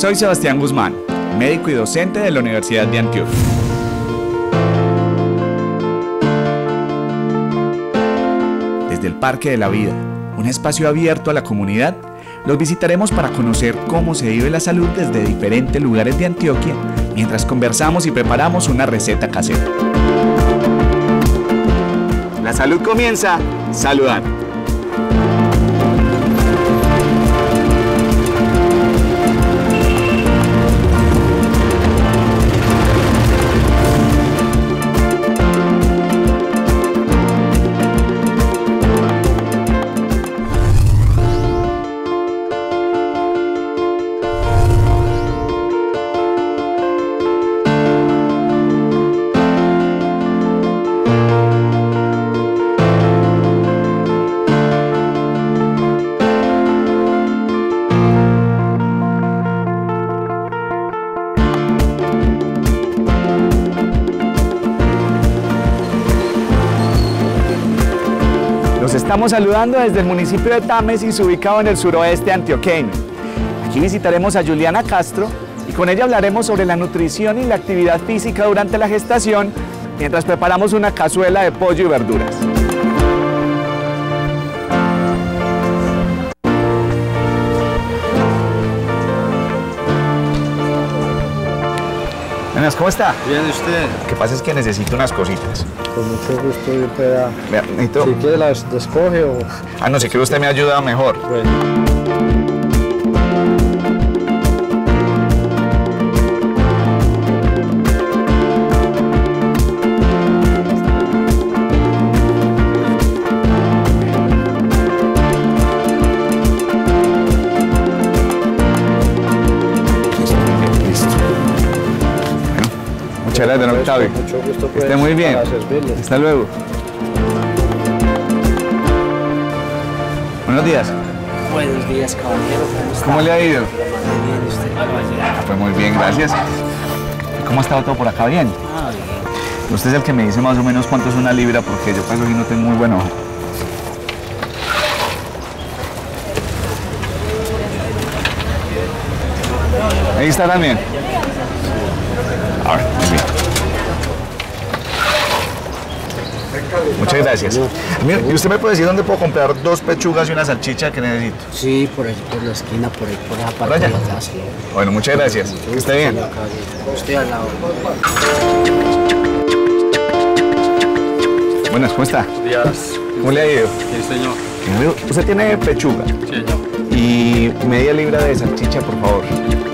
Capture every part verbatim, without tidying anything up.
Soy Sebastián Guzmán, médico y docente de la Universidad de Antioquia. Desde el Parque de la Vida, un espacio abierto a la comunidad, los visitaremos para conocer cómo se vive la salud desde diferentes lugares de Antioquia, mientras conversamos y preparamos una receta casera. La salud comienza saludando. Los estamos saludando desde el municipio de Támesis, ubicado en el suroeste antioqueño. Aquí visitaremos a Juliana Castro y con ella hablaremos sobre la nutrición y la actividad física durante la gestación, mientras preparamos una cazuela de pollo y verduras. Buenas, ¿cómo está? Bien, ¿y usted? Lo que pasa es que necesito unas cositas. Con mucho gusto, yo pueda... Vea, necesito... Si quiere las descoge o... Ah, no, si quiere usted me ayuda mejor. Bueno. Muchas gracias, don Octavio. Mucho gusto, pues, esté muy bien. para servirle. Hasta luego. Buenos días. Buenos días, caballero. ¿Cómo está? ¿Cómo le ha ido? Bien, ¿y usted? Ah, pues muy bien, gracias. ¿Cómo ha estado todo por acá? Bien. Ah, bien. Usted es el que me dice más o menos cuánto es una libra, porque yo pues hoy no tengo muy buen ojo. Ahí está también. A ver, muy bien. Muchas gracias. Mire, ¿y usted me puede decir dónde puedo comprar dos pechugas y una salchicha que necesito? Sí, por allí, por la esquina, por ahí, por esa ¿Por parte allá? de allá, sí. Bueno, muchas gracias. Que esté bien. Señor caballero. Estoy al lado. Buenas, ¿cómo está? Buenos días. ¿Cómo le ha ido? Sí, señor. Usted tiene pechuga Sí, señor. y media libra de salchicha, por favor.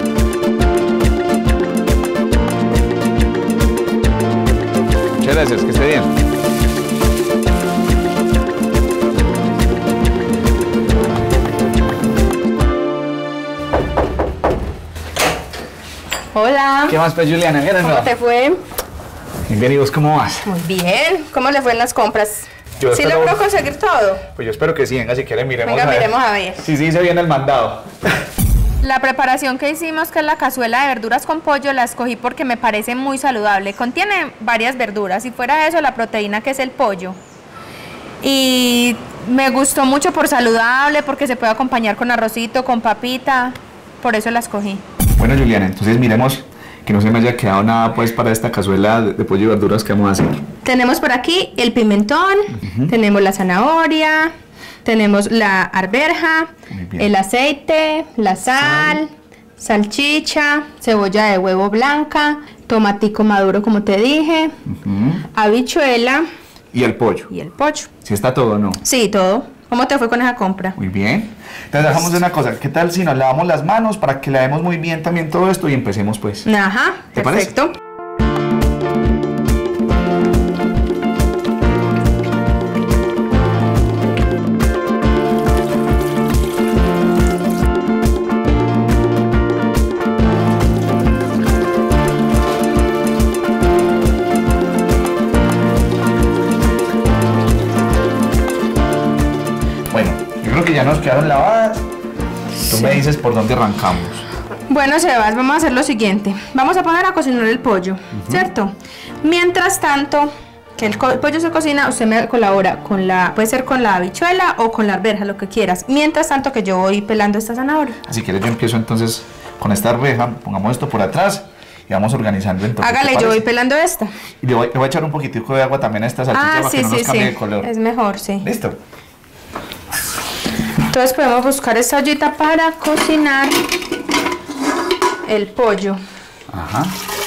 Muchas gracias, que esté bien. Hola, ¿Qué más, pues, Juliana? ¿Bien o ¿cómo no? te fue? Bien, ¿y vos cómo vas? Muy bien. ¿Cómo le fue en las compras? Yo ¿Sí espero- logró conseguir todo? Pues yo espero que sí, venga, si quieren miremos Venga, a ver. miremos a ver. Sí, sí, se viene el mandado. La preparación que hicimos, que es la cazuela de verduras con pollo, la escogí porque me parece muy saludable. Contiene varias verduras y fuera de eso la proteína, que es el pollo. Y me gustó mucho por saludable, porque se puede acompañar con arrocito, con papita. Por eso la escogí. Bueno, Juliana, entonces miremos que no se me haya quedado nada pues para esta cazuela de, de pollo y verduras que vamos a hacer. Tenemos por aquí el pimentón, tenemos la zanahoria, tenemos la arveja, Muy bien. el aceite, la sal, salchicha, cebolla de huevo blanca, tomatico maduro como te dije, Ujú. habichuela Y el pollo. y el pollo. ¿Sí está todo o no? Sí, todo. ¿Cómo te fue con esa compra? Muy bien. Entonces dejamos una cosa. ¿Qué tal si nos lavamos las manos para que lavemos muy bien también todo esto y empecemos pues? Ajá, ¿Te parece? perfecto. Bueno, yo creo que ya nos quedaron lavadas. Tú me dices por dónde arrancamos. Bueno, Sebas, vamos a hacer lo siguiente. Vamos a poner a cocinar el pollo, ¿cierto? Mientras tanto, que el, co- el pollo se cocina, usted me colabora con la, puede ser con la habichuela o con la arveja, lo que quieras. Mientras tanto que yo voy pelando esta zanahoria. Si quieres yo empiezo entonces con esta reja, pongamos esto por atrás y vamos organizando entonces. Hágale, yo voy pelando esta. Y le voy, le voy a echar un poquitico de agua también a esta salchicha Ah, para sí, que no sí, nos cambie sí. de color. Es mejor, sí. ¿Listo? Entonces podemos buscar esta ollita para cocinar el pollo. Ajá.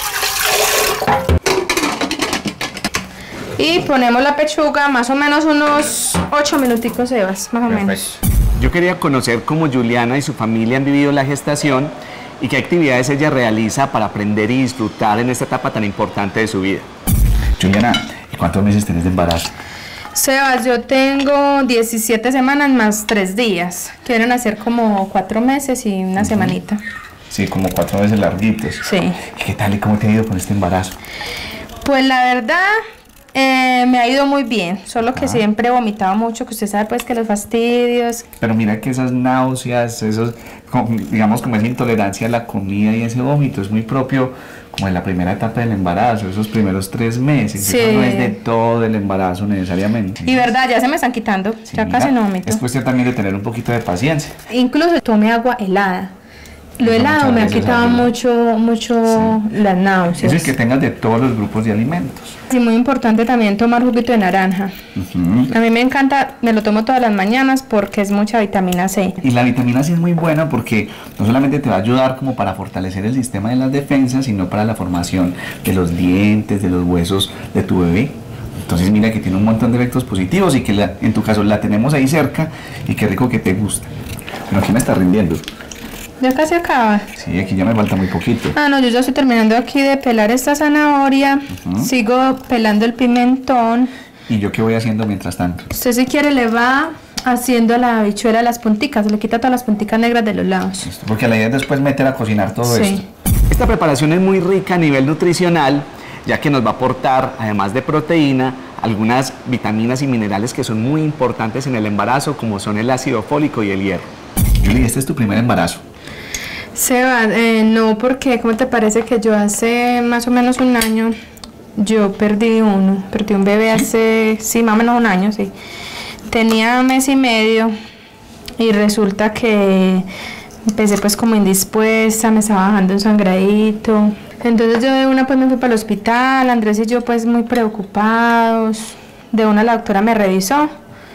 Y ponemos la pechuga, más o menos unos ocho minuticos, Sebas, más o menos. Yo quería conocer cómo Juliana y su familia han vivido la gestación y qué actividades ella realiza para aprender y disfrutar en esta etapa tan importante de su vida. Juliana, ¿y cuántos meses tenés de embarazo? Sebas, yo tengo diecisiete semanas más tres días. Quieren hacer como cuatro meses y una uh-huh. semanita. Sí, como cuatro meses larguitos. Sí. ¿Y qué tal y cómo te ha ido con este embarazo? Pues la verdad, eh, me ha ido muy bien. Solo que ah. siempre he vomitado mucho, que usted sabe pues que los fastidios. Pero mira que esas náuseas, esos, digamos como esa intolerancia a la comida y ese vómito es muy propio como en la primera etapa del embarazo, esos primeros tres meses. Sí. Eso no es de todo el embarazo necesariamente. Y verdad, ya se me están quitando, sí, ya mira, casi no vomito. Es cuestión también de tener un poquito de paciencia. Incluso tome agua helada. Lo Eso helado me ha quitado mucho, mucho sí. las náuseas. Eso es que tengas de todos los grupos de alimentos. Sí, muy importante también tomar juguito de naranja. Uh-huh. A mí me encanta, me lo tomo todas las mañanas porque es mucha vitamina C. Y la vitamina C es muy buena porque no solamente te va a ayudar como para fortalecer el sistema de las defensas, sino para la formación de los dientes, de los huesos de tu bebé. Entonces mira que tiene un montón de efectos positivos y que la, en tu caso la tenemos ahí cerca y qué rico que te gusta. Pero aquí me está rindiendo. Ya casi acaba. Sí, aquí ya me falta muy poquito. Ah, no, yo ya estoy terminando aquí de pelar esta zanahoria. Uh-huh. Sigo pelando el pimentón. ¿Y yo qué voy haciendo mientras tanto? Usted si quiere le va haciendo la habichuela las punticas, le quita todas las punticas negras de los lados. Listo, porque la idea es después meter a cocinar todo sí. esto. Esta preparación es muy rica a nivel nutricional, ya que nos va a aportar, además de proteína, algunas vitaminas y minerales que son muy importantes en el embarazo, como son el ácido fólico y el hierro. Julie, este es tu primer embarazo. Seba, eh, no, porque ¿cómo te parece que yo hace más o menos un año, yo perdí uno, perdí un bebé hace, sí, más o menos un año, sí. Tenía un mes y medio y resulta que empecé pues como indispuesta, me estaba bajando un sangradito. Entonces yo de una pues me fui para el hospital, Andrés y yo pues muy preocupados. De una la doctora me revisó,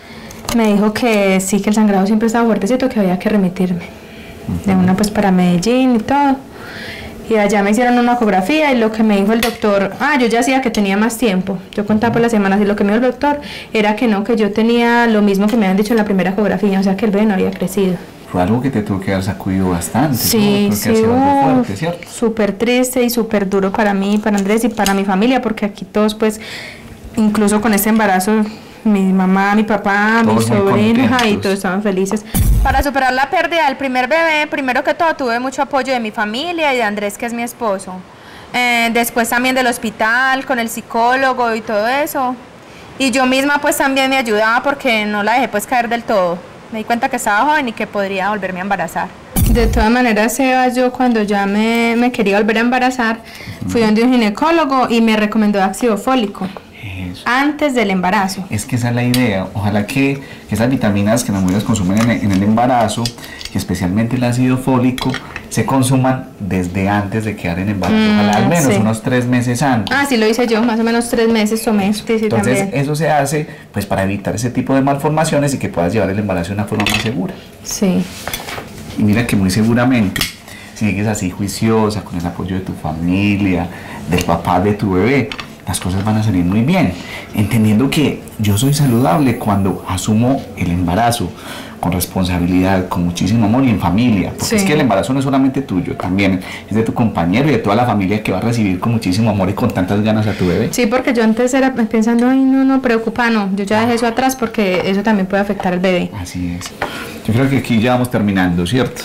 me dijo que sí, que el sangrado siempre estaba fuertecito, que había que remitirme. De una pues para Medellín y todo. Y allá me hicieron una ecografía y lo que me dijo el doctor, ah, yo ya hacía que tenía más tiempo. Yo contaba por las semanas y lo que me dijo el doctor era que no, que yo tenía lo mismo que me habían dicho en la primera ecografía, o sea que el bebé no había crecido. Fue algo que te tuvo que haber sacudido bastante. Sí, ¿no? sí, fuerte, ¿cierto? Súper triste y súper duro para mí, para Andrés y para mi familia, porque aquí todos pues, incluso con este embarazo, mi mamá, mi papá, mis sobrinos y todos estaban felices. Para superar la pérdida del primer bebé, primero que todo tuve mucho apoyo de mi familia y de Andrés, que es mi esposo. Eh, después también del hospital, con el psicólogo y todo eso. Y yo misma pues también me ayudaba porque no la dejé pues caer del todo. Me di cuenta que estaba joven y que podría volverme a embarazar. De todas maneras, Sebas, yo cuando ya me, me quería volver a embarazar, fui donde un ginecólogo y me recomendó ácido fólico. Eso. Antes del embarazo. Es que esa es la idea. Ojalá que, que esas vitaminas que las mujeres consumen en el, en el embarazo, y especialmente el ácido fólico, se consuman desde antes de quedar en embarazo. Mm, Ojalá al menos sí. unos tres meses antes. Ah, sí lo hice yo, más o menos tres meses tomé. Sí, sí, Entonces también. Eso se hace pues para evitar ese tipo de malformaciones y que puedas llevar el embarazo de una forma más segura. Sí. Y mira que muy seguramente, si sigues así juiciosa, con el apoyo de tu familia, del papá de tu bebé, las cosas van a salir muy bien, entendiendo que yo soy saludable cuando asumo el embarazo con responsabilidad, con muchísimo amor y en familia, porque sí. es que el embarazo no es solamente tuyo, también es de tu compañero y de toda la familia que va a recibir con muchísimo amor y con tantas ganas a tu bebé. Sí, porque yo antes era pensando, ay, no, no, preocupa, no, yo ya dejé eso atrás porque eso también puede afectar al bebé. Así es. Yo creo que aquí ya vamos terminando, ¿cierto?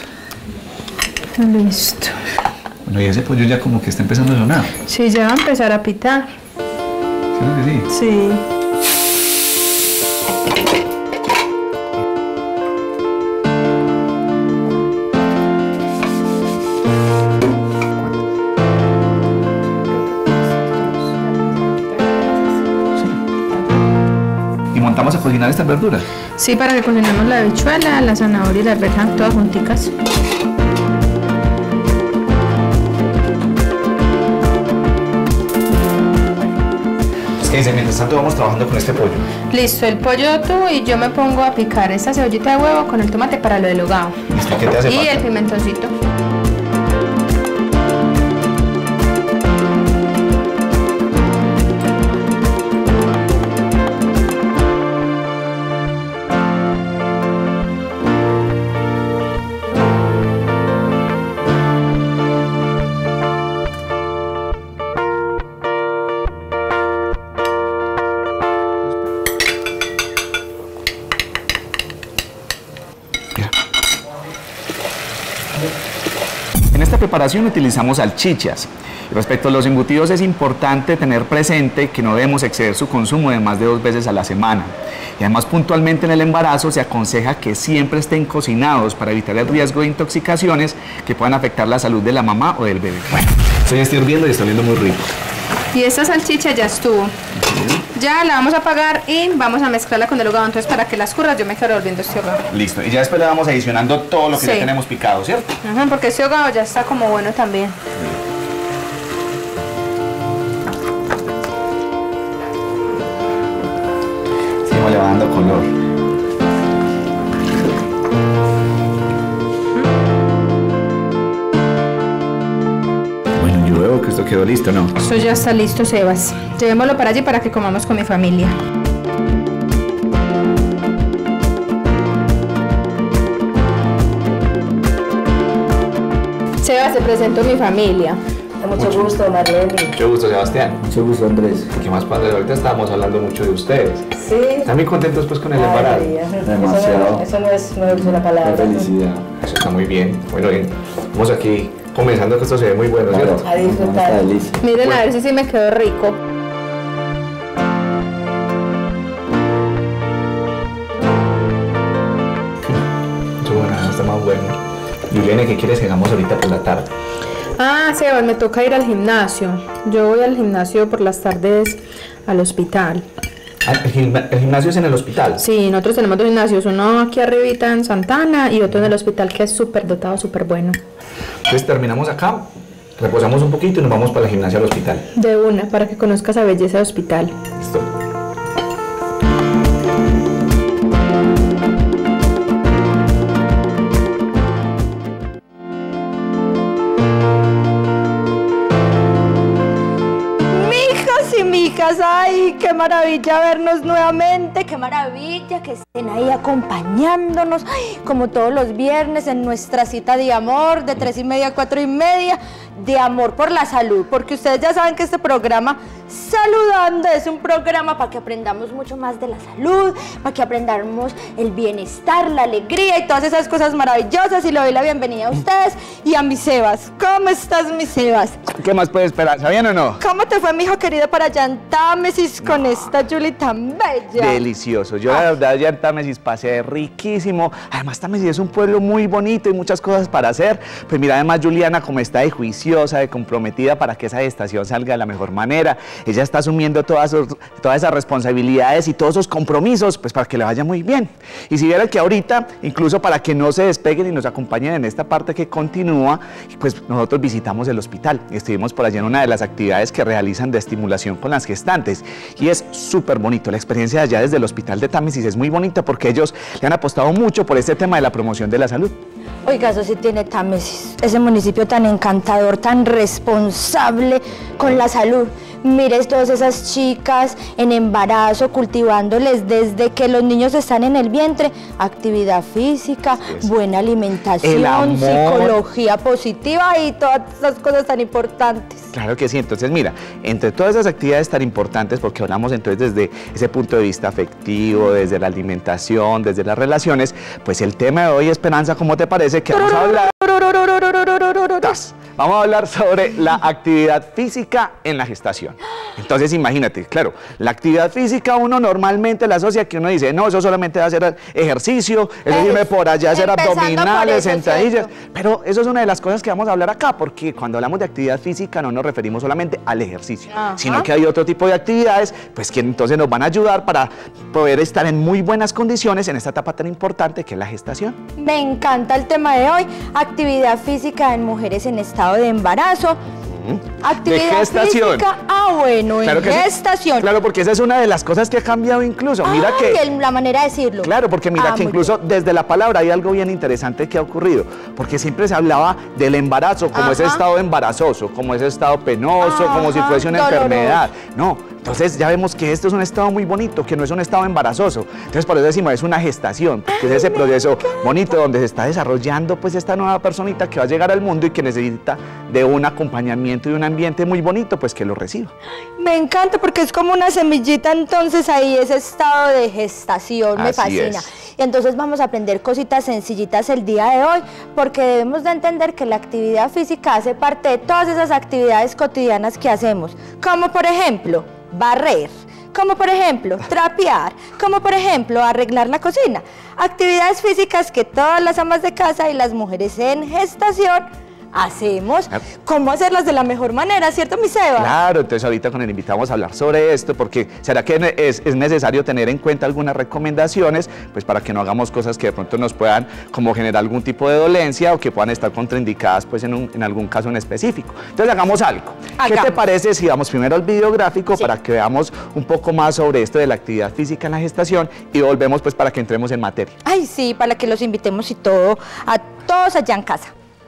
Listo. Bueno, y ese pollo ya como que está empezando a sonar. Sí, ya va a empezar a pitar. ¿Creo que sí? Sí. ¿Y montamos a cocinar estas verduras? Sí, para que cocinemos la habichuela, la zanahoria y la arveja, todas junticas. Ese, mientras tanto vamos trabajando con este pollo. Listo, el pollo tú y yo me pongo a picar esta cebollita de huevo con el tomate para lo del hogao. Listo, ¿qué te hace Y falta? el pimentoncito. En esta preparación utilizamos salchichas. Respecto a los embutidos es importante tener presente que no debemos exceder su consumo de más de dos veces a la semana. Y además puntualmente en el embarazo se aconseja que siempre estén cocinados para evitar el riesgo de intoxicaciones que puedan afectar la salud de la mamá o del bebé. Bueno, esto ya está hirviendo y está oliendo muy rico. Y esta salchicha ya estuvo. Ya la vamos a apagar y vamos a mezclarla con el hogao. Entonces para que las curras yo me quedo revolviendo este hogao. Listo, y ya después le vamos adicionando todo lo que Sí. ya tenemos picado, ¿cierto? Ajá, porque este hogao ya está como bueno también. Sí, le va dando color. Bueno, yo veo que esto quedó listo, ¿no? Esto ya está listo, Sebas. Llevémoslo para allí para que comamos con mi familia. Sebas, te presento a mi familia. Mucho gusto, Marlene. Mucho gusto, Sebastián. Mucho gusto, Andrés. ¿Qué más, padre? Ahorita estábamos hablando mucho de ustedes. Sí. ¿Están muy contentos pues con el Ay, embarazo? María, eso no- Demasiado. Eso no es, no es una palabra. Qué felicidad. Eso está muy bien. Bueno, bien. Vamos aquí comenzando que esto se ve muy bueno, Claro, ¿cierto? A disfrutar. una delicia. Miren Bueno. a ver si sí me quedó rico. Eso bueno, está más bueno. Juliana, ¿qué quieres que hagamos ahorita por la tarde? Ah, Sebas, me toca ir al gimnasio. Yo voy al gimnasio por las tardes al hospital. Ah, el, gimna- el gimnasio es en el hospital. Sí, nosotros tenemos dos gimnasios, uno aquí arribita en Santana y otro en el hospital que es súper dotado, súper bueno. Entonces terminamos acá, reposamos un poquito y nos vamos para la gimnasia al hospital. De una, para que conozcas a belleza de hospital. Listo. Mijas y mijas, ay, qué maravilla vernos nuevamente, qué maravilla que estén ahí acompañándonos, ay, como todos los viernes en nuestra cita de amor, de tres y media a cuatro y media, de amor por la salud, porque ustedes ya saben que este programa Saludando es un programa para que aprendamos mucho más de la salud, para que aprendamos el bienestar, la alegría y todas esas cosas maravillosas, y le doy la bienvenida a ustedes y a mi Sebas. ¿Cómo estás, mi Sebas? ¿Qué más puede esperar? ¿Sabían o no? ¿Cómo te fue, mi hijo querido, para allá en Támesis con esta Julie tan bella? Delicioso. Yo la verdad ya en Támesis pasé riquísimo. Además Támesis es un pueblo muy bonito y muchas cosas para hacer. Pues mira, además Juliana como está de juiciosa, de comprometida para que esa gestación salga de la mejor manera. Ella está asumiendo todas, sus- todas esas responsabilidades y todos esos compromisos, pues para que le vaya muy bien. Y si vieran que ahorita, incluso para que no se despeguen y nos acompañen en esta parte que continúa, pues nosotros visitamos el hospital y estuvimos por allí en una de las actividades que realizan de estimulación con las gestantes. Y es súper bonito. La experiencia de allá desde el hospital de Támesis es muy bonita porque ellos le han apostado mucho por este tema de la promoción de la salud. Oiga, eso sí tiene Támesis, ese municipio tan encantador, tan responsable con la salud. Mires todas esas chicas en embarazo, cultivándoles desde que los niños están en el vientre, actividad física, es. buena El alimentación, amor. psicología positiva y todas esas cosas tan importantes. Claro que sí. Entonces, mira, entre todas esas actividades tan importantes, porque hablamos entonces desde ese punto de vista afectivo, desde la alimentación, desde las relaciones, pues el tema de hoy, Esperanza, ¿cómo te parece que vamos a hablar? Vamos a hablar sobre la actividad física en la gestación. Entonces, imagínate, claro, la actividad física uno normalmente la asocia que uno dice, no, eso solamente va a hacer ejercicio, eso Eh, irme por allá a hacer empezando por abdominales, eso, sentadillas. ¿cierto? Pero eso es una de las cosas que vamos a hablar acá, porque cuando hablamos de actividad física no nos referimos solamente al ejercicio, Ajá. sino que hay otro tipo de actividades, pues que entonces nos van a ayudar para poder estar en muy buenas condiciones en esta etapa tan importante que es la gestación. Me encanta el tema de hoy, actividad física en mujeres en estado de embarazo. Actividad de gestación. física, ah bueno, Claro en que sí. gestación. Claro, porque esa es una de las cosas que ha cambiado incluso. Mira Ay, que... el- la manera de decirlo. Claro, porque mira Ah, que muy incluso desde la palabra hay algo bien interesante que ha ocurrido, porque siempre se hablaba del embarazo como ese Ajá. estado embarazoso, como ese estado penoso, como si Ajá, fuese una doloroso. enfermedad. No, entonces ya vemos que esto es un estado muy bonito, que no es un estado embarazoso. Entonces por eso decimos, es una gestación, que es ese proceso bonito donde se está desarrollando pues esta nueva personita que va a llegar al mundo y que necesita de un acompañamiento y un ambiente muy bonito, pues que lo reciba. Me encanta porque es como una semillita, entonces ahí ese estado de gestación me Así fascina. es. Y entonces vamos a aprender cositas sencillitas el día de hoy, porque debemos de entender que la actividad física hace parte de todas esas actividades cotidianas que hacemos, como por ejemplo, barrer, como por ejemplo, trapear, como por ejemplo, arreglar la cocina. Actividades físicas que todas las amas de casa y las mujeres en gestación hacemos. ¿Cómo hacerlas de la mejor manera, cierto, mi Seba? Claro, entonces ahorita con el invitado vamos a hablar sobre esto, porque será que es, es necesario tener en cuenta algunas recomendaciones, pues para que no hagamos cosas que de pronto nos puedan como generar algún tipo de dolencia o que puedan estar contraindicadas pues en, un, en algún caso en específico. Entonces hagamos algo. ¿Qué Hagamos. te parece si vamos primero al videográfico Sí. para que veamos un poco más sobre esto de la actividad física en la gestación y volvemos pues para que entremos en materia? Ay, sí, para que los invitemos y todo, a todos allá en casa.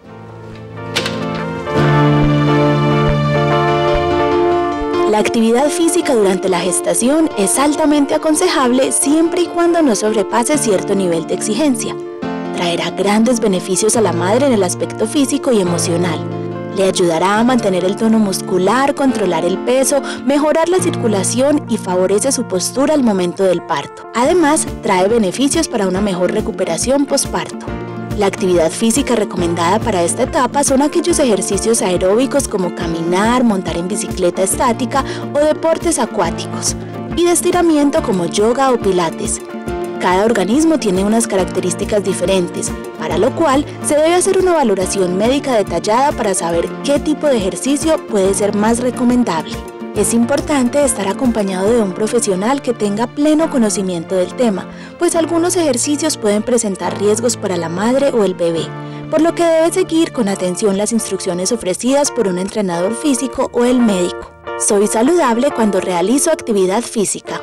La actividad física durante la gestación es altamente aconsejable siempre y cuando no sobrepase cierto nivel de exigencia. Traerá grandes beneficios a la madre en el aspecto físico y emocional. Le ayudará a mantener el tono muscular, controlar el peso, mejorar la circulación y favorece su postura al momento del parto. Además, trae beneficios para una mejor recuperación posparto. La actividad física recomendada para esta etapa son aquellos ejercicios aeróbicos como caminar, montar en bicicleta estática o deportes acuáticos, y de estiramiento como yoga o pilates. Cada organismo tiene unas características diferentes, para lo cual se debe hacer una valoración médica detallada para saber qué tipo de ejercicio puede ser más recomendable. Es importante estar acompañado de un profesional que tenga pleno conocimiento del tema, pues algunos ejercicios pueden presentar riesgos para la madre o el bebé, por lo que debe seguir con atención las instrucciones ofrecidas por un entrenador físico o el médico. Soy saludable cuando realizo actividad física.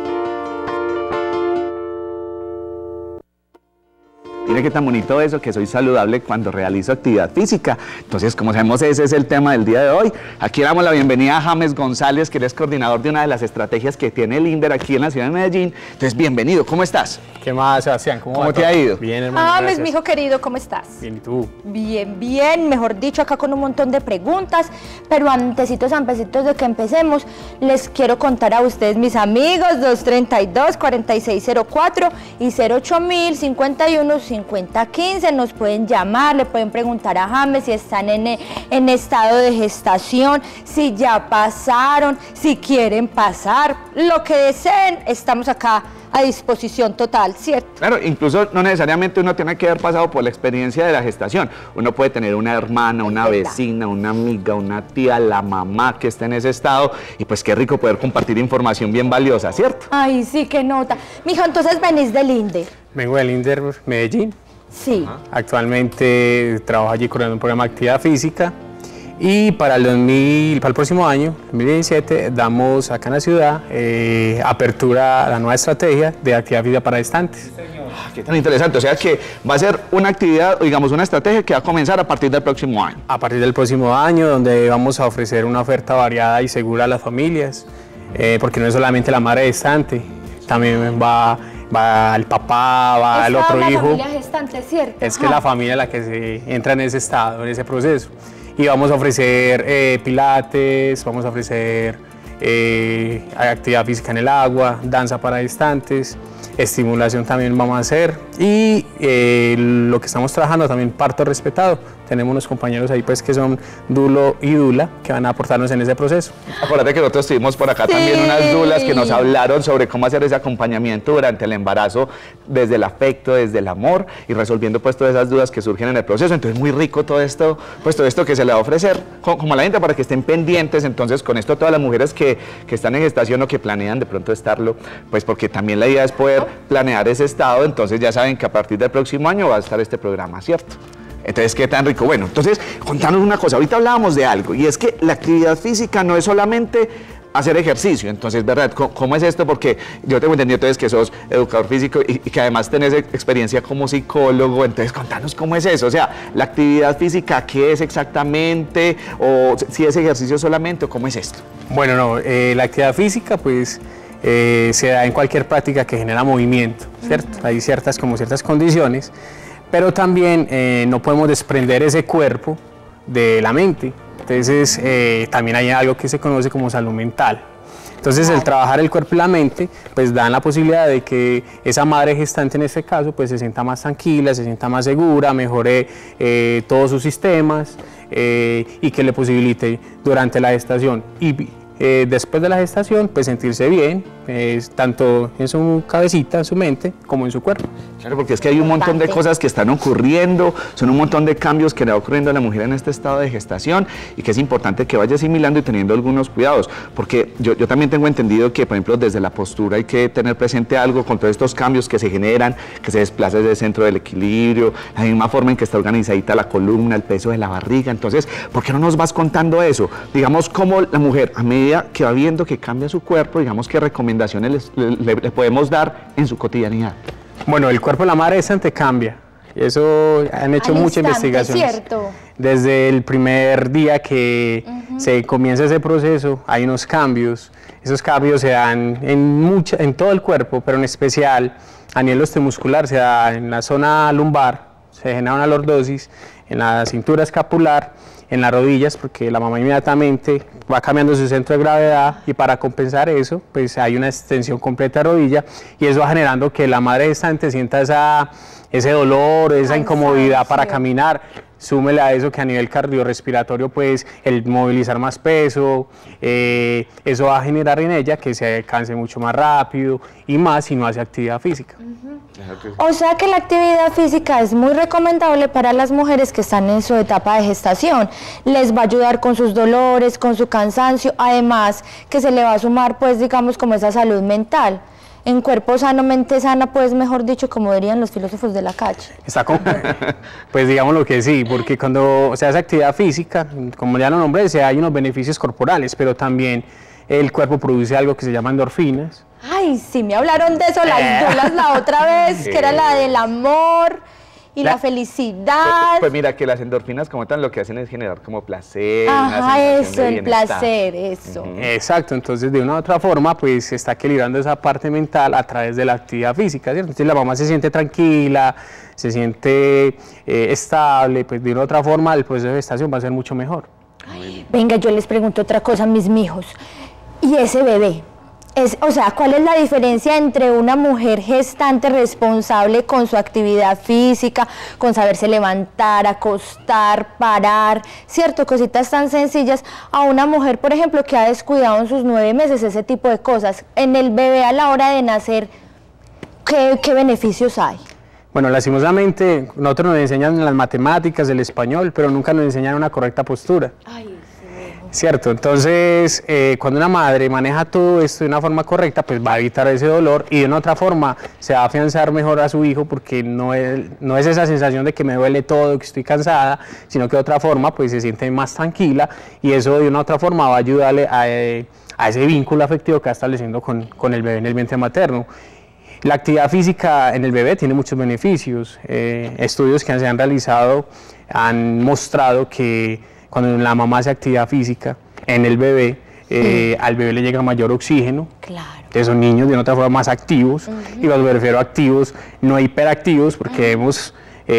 Mire qué tan bonito eso, que soy saludable cuando realizo actividad física. Entonces, como sabemos, ese es el tema del día de hoy. Aquí damos la bienvenida a James González, que él es coordinador de una de las estrategias que tiene el INDER aquí en la ciudad de Medellín. Entonces, bienvenido, ¿cómo estás? ¿Qué más, Sebastián? ¿Cómo, ¿Cómo va te todo? ha ido? Bien, hermano. Ah, gracias. mi hijo querido, ¿cómo estás? Bien, ¿y tú? Bien, bien, mejor dicho, acá con un montón de preguntas, pero antecitos, antecitos de que empecemos, les quiero contar a ustedes, mis amigos, dos treinta y dos, cuarenta y seis cero cuatro y cero ocho mil, cincuenta y uno, cincuenta, quince, nos pueden llamar, le pueden preguntar a James si están en, en estado de gestación, si ya pasaron, si quieren pasar, lo que deseen, estamos acá a disposición total, ¿cierto? Claro, incluso no necesariamente uno tiene que haber pasado por la experiencia de la gestación. Uno puede tener una hermana, una Es verdad. vecina, una amiga, una tía, la mamá que esté en ese estado y pues qué rico poder compartir información bien valiosa, ¿cierto? Ay, sí, qué nota. Mijo, entonces venís del INDER. Vengo del INDER Medellín. Sí. Actualmente trabajo allí coordinando un programa de actividad física. Y para el, dos mil, para el próximo año, dos mil diecisiete, damos acá en la ciudad eh, apertura a la nueva estrategia de actividad física para gestantes. Ah, qué tan interesante, o sea que va a ser una actividad, digamos una estrategia que va a comenzar a partir del próximo año. A partir del próximo año, donde vamos a ofrecer una oferta variada y segura a las familias, eh, porque no es solamente la madre gestante, también va, va el papá, va el Está otro la hijo. familia gestante, ¿cierto? Es que es la familia la que se entra en ese estado, en ese proceso. Y vamos a ofrecer eh, pilates, vamos a ofrecer eh, actividad física en el agua, danza para gestantes, estimulación también vamos a hacer. Y eh, lo que estamos trabajando también parto respetado. Tenemos unos compañeros ahí pues que son Dulo y Dula que van a aportarnos en ese proceso. Acuérdate que nosotros tuvimos por acá Sí. también unas dulas que nos hablaron sobre cómo hacer ese acompañamiento durante el embarazo, desde el afecto, desde el amor y resolviendo pues todas esas dudas que surgen en el proceso. Entonces muy rico todo esto, pues todo esto que se le va a ofrecer co- como a la gente para que estén pendientes. Entonces con esto todas las mujeres que, que están en gestación o que planean de pronto estarlo, pues porque también la idea es poder planear ese estado. Entonces ya saben que a partir del próximo año va a estar este programa, ¿cierto? Entonces, ¿qué tan rico? Bueno, entonces, contanos una cosa. Ahorita hablábamos de algo, y es que la actividad física no es solamente hacer ejercicio. Entonces, ¿verdad? ¿Cómo, cómo es esto? Porque yo tengo entendido entonces que sos educador físico y, y que además tenés experiencia como psicólogo. Entonces, contanos cómo es eso. O sea, la actividad física, ¿qué es exactamente? O si es ejercicio solamente, o ¿cómo es esto? Bueno, no, eh, la actividad física, pues, eh, se da en cualquier práctica que genera movimiento, ¿cierto? Uh-huh. Hay ciertas, como ciertas condiciones, pero también eh, no podemos desprender ese cuerpo de la mente. Entonces, eh, también hay algo que se conoce como salud mental. Entonces, el trabajar el cuerpo y la mente, pues dan la posibilidad de que esa madre gestante en este caso, pues se sienta más tranquila, se sienta más segura, mejore eh, todos sus sistemas eh, y que le posibilite durante la gestación y eh, después de la gestación, pues sentirse bien, eh, tanto en su cabecita, en su mente, como en su cuerpo. Claro, porque es que hay un montón de cosas que están ocurriendo, son un montón de cambios que le va ocurriendo a la mujer en este estado de gestación y que es importante que vaya asimilando y teniendo algunos cuidados, porque yo, yo también tengo entendido que, por ejemplo, desde la postura hay que tener presente algo con todos estos cambios que se generan, que se desplaza desde el centro del equilibrio, la misma forma en que está organizadita la columna, el peso de la barriga. Entonces, ¿por qué no nos vas contando eso? Digamos, cómo la mujer, a medida que va viendo que cambia su cuerpo, digamos, qué recomendaciones le, le, le podemos dar en su cotidianidad. Bueno, el cuerpo de la madre gestante cambia. Eso han hecho muchas investigaciones. ¿Cierto? Desde el primer día que uh-huh. se comienza ese proceso, hay unos cambios. Esos cambios se dan en, mucha, en todo el cuerpo, pero en especial a nivel osteomuscular, se da en la zona lumbar, se genera una lordosis, en la cintura escapular, en las rodillas, porque la mamá inmediatamente va cambiando su centro de gravedad y para compensar eso, pues hay una extensión completa de rodilla y eso va generando que la madre gestante sienta esa, ese dolor, esa Ay, incomodidad para caminar. Súmele a eso que a nivel cardiorrespiratorio, pues el movilizar más peso, eh, eso va a generar en ella que se canse mucho más rápido y más si no hace actividad física. Uh-huh. O sea que la actividad física es muy recomendable para las mujeres que están en su etapa de gestación. Les va a ayudar con sus dolores, con su cansancio, además que se le va a sumar, pues digamos, como esa salud mental. En cuerpo sano, mente sana, pues mejor dicho, como dirían los filósofos de la calle. Está con... Pues digamos lo que sí, porque cuando se hace actividad física, como ya lo nombré, se hay unos beneficios corporales, pero también el cuerpo produce algo que se llama endorfinas. Ay, sí, me hablaron de eso las dulas la otra vez, sí. que era la del amor y la, la felicidad. Pues, pues mira, que las endorfinas como tal lo que hacen es generar como placer. Ajá, eso, el placer, eso. Uh-huh. Exacto, entonces de una u otra forma pues se está equilibrando esa parte mental a través de la actividad física, ¿cierto? Entonces la mamá se siente tranquila, se siente eh, estable, pues de una u otra forma el proceso de gestación va a ser mucho mejor. Ay, venga, yo les pregunto otra cosa a mis mijos. ¿Y ese bebé? Es, o sea, ¿cuál es la diferencia entre una mujer gestante responsable con su actividad física, con saberse levantar, acostar, parar, cierto, cositas tan sencillas, a una mujer, por ejemplo, que ha descuidado en sus nueve meses ese tipo de cosas? En el bebé a la hora de nacer, ¿qué, qué beneficios hay? Bueno, lastimosamente, nosotros nos enseñan las matemáticas, el español, pero nunca nos enseñan una correcta postura. Ay. Cierto, entonces eh, cuando una madre maneja todo esto de una forma correcta, pues va a evitar ese dolor y de una otra forma se va a afianzar mejor a su hijo porque no es, no es esa sensación de que me duele todo, que estoy cansada, sino que de otra forma pues se siente más tranquila y eso de una otra forma va a ayudarle a, a ese vínculo afectivo que está estableciendo con, con el bebé en el vientre materno. La actividad física en el bebé tiene muchos beneficios, eh, estudios que se han realizado han mostrado que cuando la mamá hace actividad física en el bebé, eh, mm. al bebé le llega mayor oxígeno. Claro. Entonces son niños de una otra forma más activos, uh-huh. y cuando me refiero a activos, no hiperactivos, porque uh-huh. hemos,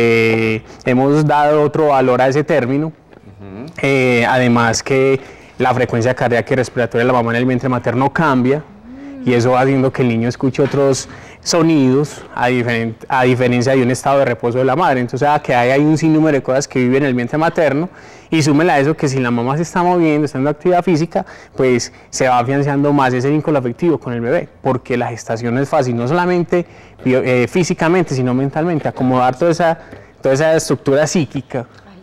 eh, hemos dado otro valor a ese término. Uh-huh. eh, además que la frecuencia cardíaca y respiratoria de la mamá en el vientre materno cambia, uh-huh. y eso va haciendo que el niño escuche otros sonidos a, diferen a diferencia de un estado de reposo de la madre. Entonces, ah, que hay, hay un sinnúmero de cosas que viven en el vientre materno y súmela a eso que si la mamá se está moviendo, está en actividad física, pues se va afianzando más ese vínculo afectivo con el bebé, porque la gestación no es fácil, no solamente bio, eh, físicamente, sino mentalmente, acomodar toda esa, toda esa estructura psíquica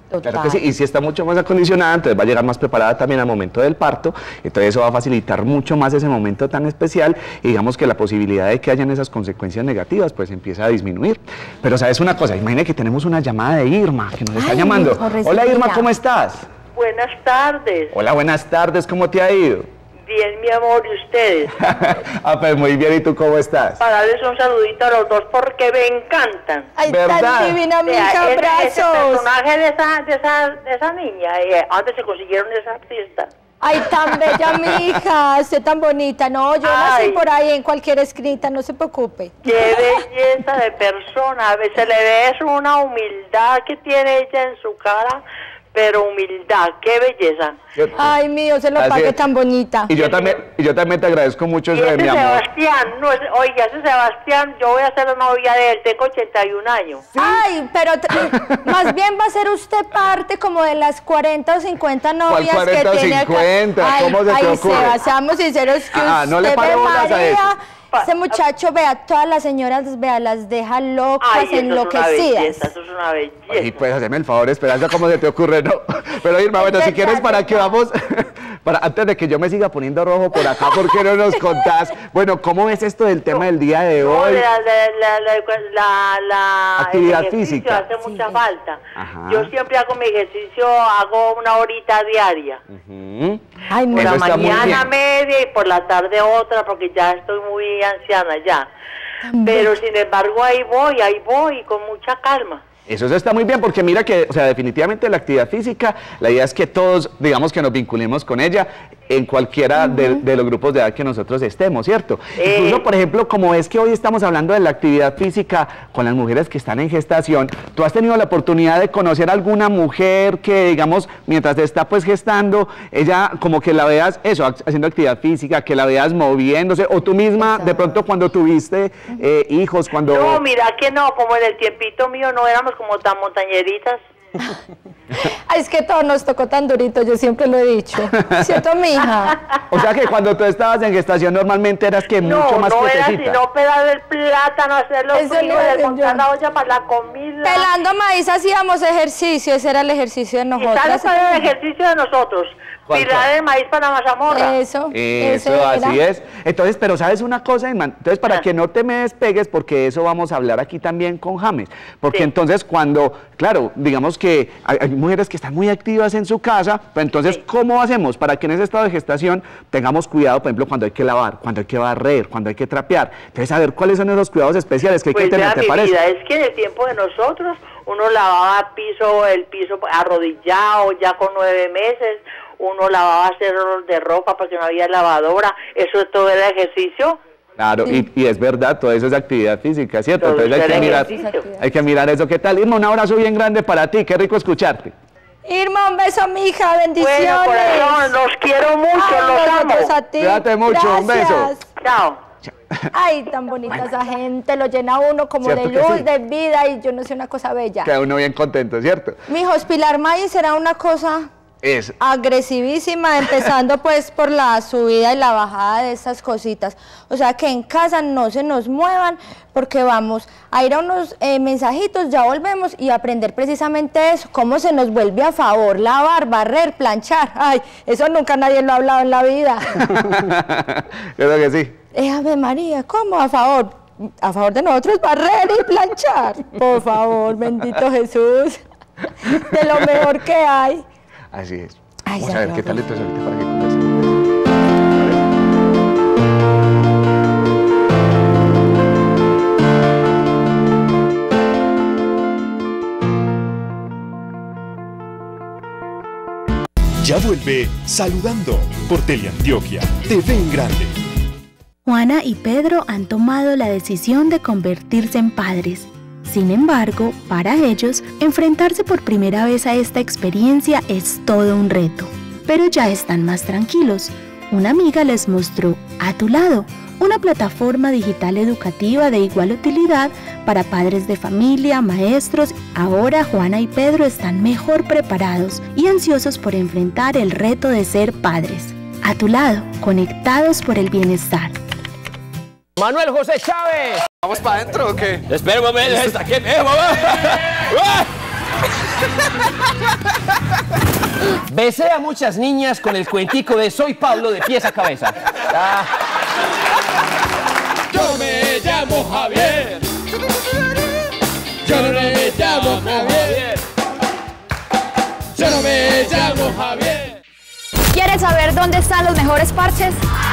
Total. Claro que sí, y si está mucho más acondicionada, entonces va a llegar más preparada también al momento del parto, entonces eso va a facilitar mucho más ese momento tan especial y digamos que la posibilidad de que hayan esas consecuencias negativas pues empieza a disminuir. Pero sabes una cosa, imagine que tenemos una llamada de Irma que nos está Ay, llamando. mejor Hola Irma, recibida. ¿cómo estás? Buenas tardes. Hola, buenas tardes, ¿cómo te ha ido? Bien, mi amor, ¿y ustedes? Ah, pues muy bien, ¿y tú cómo estás? Para darles un saludito a los dos porque me encantan. Ay, ¿Verdad? tan divina, Vea, mija, ese, ese abrazos. personaje de esa, de esa, de esa niña, eh, ¿dónde se consiguieron esa artista? Ay, tan bella, mija, usted tan bonita. No, yo nací Ay. por ahí en cualquier escrita, no se preocupe. Qué belleza de persona, a veces se le ve es una humildad que tiene ella en su cara, pero humildad, qué belleza. Ay, mío, se lo Así pague es. tan bonita. Y yo también, y yo también te agradezco mucho Y eso de ese mi amor. Sebastián, no es, oiga, ese Sebastián, yo voy a ser la novia de él, tengo ochenta y un años. Ay, pero t- más bien va a ser usted parte como de las cuarenta o cincuenta novias cuarenta o que tiene acá. cincuenta? Ay, ¿Cómo se te ay, ocurre? Seba, seamos sinceros que Ah, no le usted pare ve bolas a María, eso. ese muchacho, vea, todas las señoras, vea, las deja locas, Ay, eso es una enloquecidas. belleza, eso es una belleza. Y pues hazme el favor, Esperanza, ¿cómo se te ocurre? No. Pero Irma, bueno, si quieres, para que vamos, para, antes de que yo me siga poniendo rojo por acá, ¿por qué no nos contás? Bueno, ¿cómo ves esto del tema del día de No, hoy? la, la, la, la, la- Actividad el ejercicio física. hace mucha falta. Ajá. Yo siempre hago mi ejercicio, hago una horita diaria. Ujú. Ay, Por muy Eso la está muy mañana bien. media y por la tarde otra, porque ya estoy muy anciana ya. Pero sin embargo ahí voy, ahí voy, con mucha calma. Eso está muy bien porque mira que, o sea, definitivamente la actividad física, la idea es que todos, digamos, que nos vinculemos con ella en cualquiera de, de los grupos de edad que nosotros estemos, ¿cierto? Eh. Incluso, por ejemplo, como es que hoy estamos hablando de la actividad física con las mujeres que están en gestación, ¿tú has tenido la oportunidad de conocer alguna mujer que, digamos, mientras está pues gestando, ella como que la veas, eso, haciendo actividad física, que la veas moviéndose, o tú misma, de pronto cuando tuviste eh, hijos, cuando... No, mira que no, como en el tiempito mío no éramos como tan montañeritas. Ay, es que todo nos tocó tan durito, yo siempre lo he dicho. ¿Cierto, mija? O sea que cuando tú estabas en gestación normalmente eras que No, mucho más no era quietecita. sino pelar el plátano, hacer los Eso le iba a frijoles, decir montar yo. la olla para la comida. Pelando maíz hacíamos ejercicio, ese era el ejercicio de ¿Y sabes nosotras. cuál es el ejercicio de nosotros? ¿Cuál, Pilar cuál? el maíz para la mazamorra. Eso, Eso, ese así era. es. Entonces, pero ¿sabes una cosa, Irma? Entonces, para Ah. que no te me despegues, porque eso vamos a hablar aquí también con James. Porque Sí. entonces cuando, claro, digamos que hay, hay mujeres que están muy activas en su casa, pero entonces, Sí. ¿cómo hacemos para que en ese estado de gestación tengamos cuidado, por ejemplo, cuando hay que lavar, cuando hay que barrer, cuando hay que trapear? Entonces, a ver, ¿cuáles son esos cuidados especiales que hay Pues que tener, vea, te mi parece? vida, es que en el tiempo de nosotros uno lavaba piso, el piso arrodillado ya con nueve meses, uno lavaba cerros de ropa porque no había lavadora, eso todo era ejercicio. Claro, y, y es verdad, todo eso es actividad física, ¿cierto? Todo Entonces hay eso que era mirar, ejercicio. hay que mirar eso. ¿Qué tal? Irma, un abrazo bien grande para ti, qué rico escucharte. Irma, un beso, mija, Bueno, bendiciones. corazón, los quiero mucho, Ay, los amo. nosotros a ti. Cuídate mucho, un beso. Gracias. Chao. Ay, tan bonita esa gente, lo llena uno como de ¿Cierto que luz, sí? de vida y yo no sé, una cosa bella. Queda uno bien contento, ¿cierto? Mijos, pilar maíz será una cosa Es, agresivísima, empezando pues por la subida y la bajada de estas cositas. O sea, que en casa no se nos muevan porque vamos a ir a unos eh, mensajitos, ya volvemos y aprender precisamente eso, cómo se nos vuelve a favor, lavar, barrer, planchar. Ay, eso nunca nadie lo ha hablado en la vida. yo creo que sí. Eh, Ave María, ¿cómo a favor? A favor de nosotros, barrer y planchar. Por favor, bendito Jesús. De lo mejor que hay. Así es. Ay, Vamos a ver Santiago. qué tal entonces ahorita para que conversemos. Ya vuelve Saludando por Teleantioquia, T V en Grande. Juana y Pedro han tomado la decisión de convertirse en padres. Sin embargo, para ellos, enfrentarse por primera vez a esta experiencia es todo un reto. Pero ya están más tranquilos. Una amiga les mostró A Tu Lado, una plataforma digital educativa de igual utilidad para padres de familia, maestros. Ahora Juana y Pedro están mejor preparados y ansiosos por enfrentar el reto de ser padres. A Tu Lado, conectados por el bienestar. Manuel José Chávez. ¿Vamos para adentro o qué? Espera un momento, está aquí. ¡Eh, mamá! ¡Ah! Besé a muchas niñas con el cuentico de soy Pablo de pies a cabeza. Ah. Yo me llamo Javier. Yo no me llamo Javier. Yo no me llamo Javier. ¿Quieres saber dónde están los mejores parches?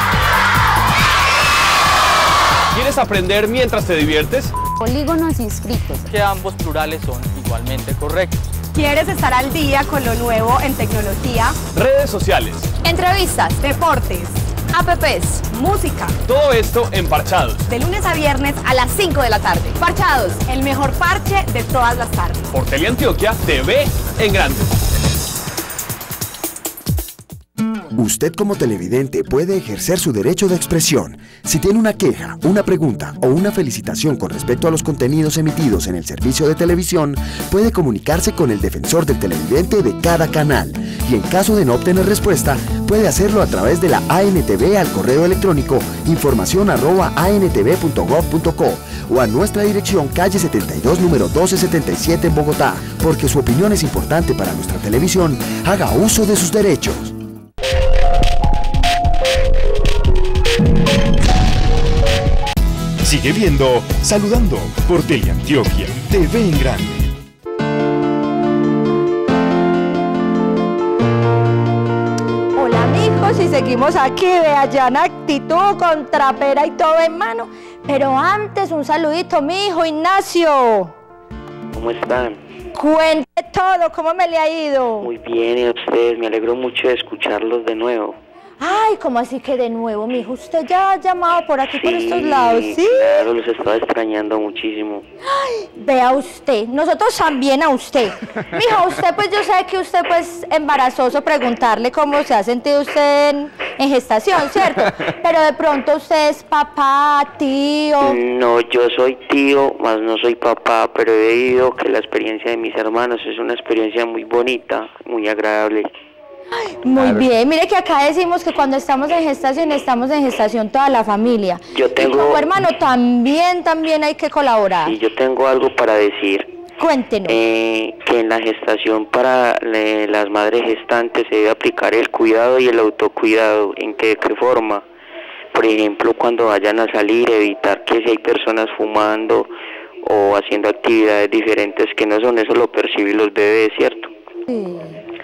¿Quieres aprender mientras te diviertes? Polígonos inscritos. Que ambos plurales son igualmente correctos. ¿Quieres estar al día con lo nuevo en tecnología? Redes sociales. Entrevistas, deportes, apps, música. Todo esto en Parchados. De lunes a viernes a las cinco de la tarde. Parchados, el mejor parche de todas las tardes. Por Teleantioquia, T V en grande. Usted como televidente puede ejercer su derecho de expresión. Si tiene una queja, una pregunta o una felicitación con respecto a los contenidos emitidos en el servicio de televisión, puede comunicarse con el defensor del televidente de cada canal. Y en caso de no obtener respuesta, puede hacerlo a través de la A N T V al correo electrónico información arroba a n t v punto gov punto co o a nuestra dirección calle setenta y dos, número doce setenta y siete en Bogotá. Porque su opinión es importante para nuestra televisión, haga uso de sus derechos. Sigue viendo Saludando por Teleantioquia, T V en grande. Hola, mijos, y seguimos aquí de allá en actitud, con trapera y todo en mano. Pero antes, un saludito, mi hijo Ignacio. ¿Cómo están? Cuente todo, ¿cómo me le ha ido? Muy bien, y a ustedes, me alegro mucho de escucharlos de nuevo. Ay, ¿cómo así que de nuevo, mijo? ¿Usted ya ha llamado por aquí, Sí, por estos lados, sí? Claro, los estaba extrañando muchísimo. Ay, vea usted, nosotros también a usted. Mijo, usted, pues yo sé que usted, pues, embarazoso, preguntarle cómo se ha sentido usted en, en gestación, ¿cierto? Pero de pronto usted es papá, tío. No, yo soy tío, más no soy papá, pero he oído que la experiencia de mis hermanos es una experiencia muy bonita, muy agradable. Muy bien, mire que acá decimos que cuando estamos en gestación, estamos en gestación toda la familia. Yo tengo... Y como hermano también, también hay que colaborar. Y yo tengo algo para decir. Cuéntenos. Eh, que en la gestación para le, las madres gestantes se debe aplicar el cuidado y el autocuidado. ¿En qué, qué forma? Por ejemplo, cuando vayan a salir, evitar que si hay personas fumando o haciendo actividades diferentes que no son, eso lo perciben los bebés, ¿cierto? Sí.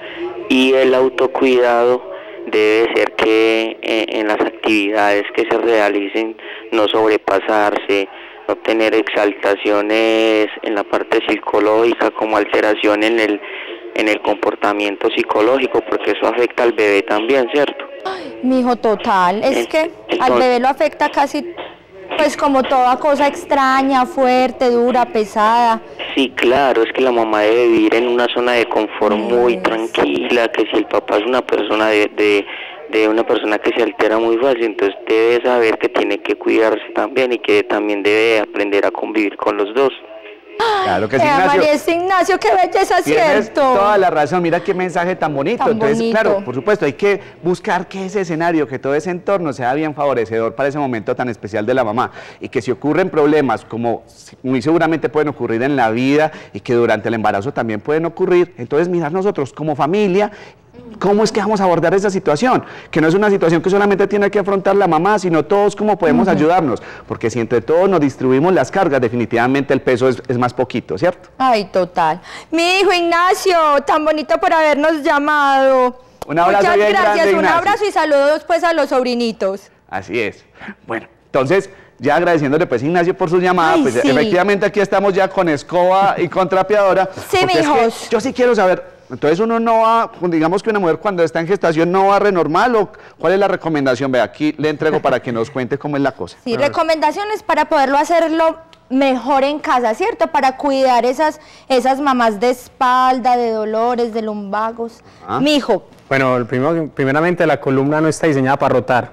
Y el autocuidado debe ser que eh, en las actividades que se realicen no sobrepasarse, no tener exaltaciones en la parte psicológica como alteración en el, en el comportamiento psicológico, porque eso afecta al bebé también, ¿cierto? Ay, mijo, total, es que Entonces, al bebé lo afecta casi, pues como toda cosa extraña, fuerte, dura, pesada. Sí, claro, es que la mamá debe vivir en una zona de confort muy tranquila, que si el papá es una persona de, de, de una persona que se altera muy fácil, entonces debe saber que tiene que cuidarse también y que también debe aprender a convivir con los dos. Claro que sí, Eh, Ignacio. María es Ignacio, qué belleza, Tienes ¿cierto? toda la razón, mira qué mensaje tan bonito. Tan Entonces, bonito. claro, por supuesto, hay que buscar que ese escenario, que todo ese entorno sea bien favorecedor para ese momento tan especial de la mamá. Y que si ocurren problemas, como muy seguramente pueden ocurrir en la vida y que durante el embarazo también pueden ocurrir, entonces mirar nosotros como familia, ¿cómo es que vamos a abordar esa situación? Que no es una situación que solamente tiene que afrontar la mamá, sino todos cómo podemos uh-huh. ayudarnos. Porque si entre todos nos distribuimos las cargas, definitivamente el peso es, es más poquito, ¿cierto? Ay, total. Mi hijo Ignacio, tan bonito por habernos llamado. Un abrazo Muchas bien gracias, grande, un Ignacio. abrazo y saludos pues a los sobrinitos. Así es. Bueno, entonces, ya agradeciéndole pues Ignacio por su llamada, Ay, pues sí. efectivamente aquí estamos ya con escoba y con trapeadora. Sí, porque es que mijos. yo sí quiero saber. Entonces uno no va, digamos que una mujer cuando está en gestación no va renormal, o ¿cuál es la recomendación? Ve, aquí le entrego para que nos cuente cómo es la cosa. Sí, recomendaciones para poderlo hacerlo mejor en casa, ¿cierto? Para cuidar esas, esas mamás de espalda, de dolores, de lumbagos. Ah. Mijo. Bueno, el primero, primeramente la columna no está diseñada para rotar.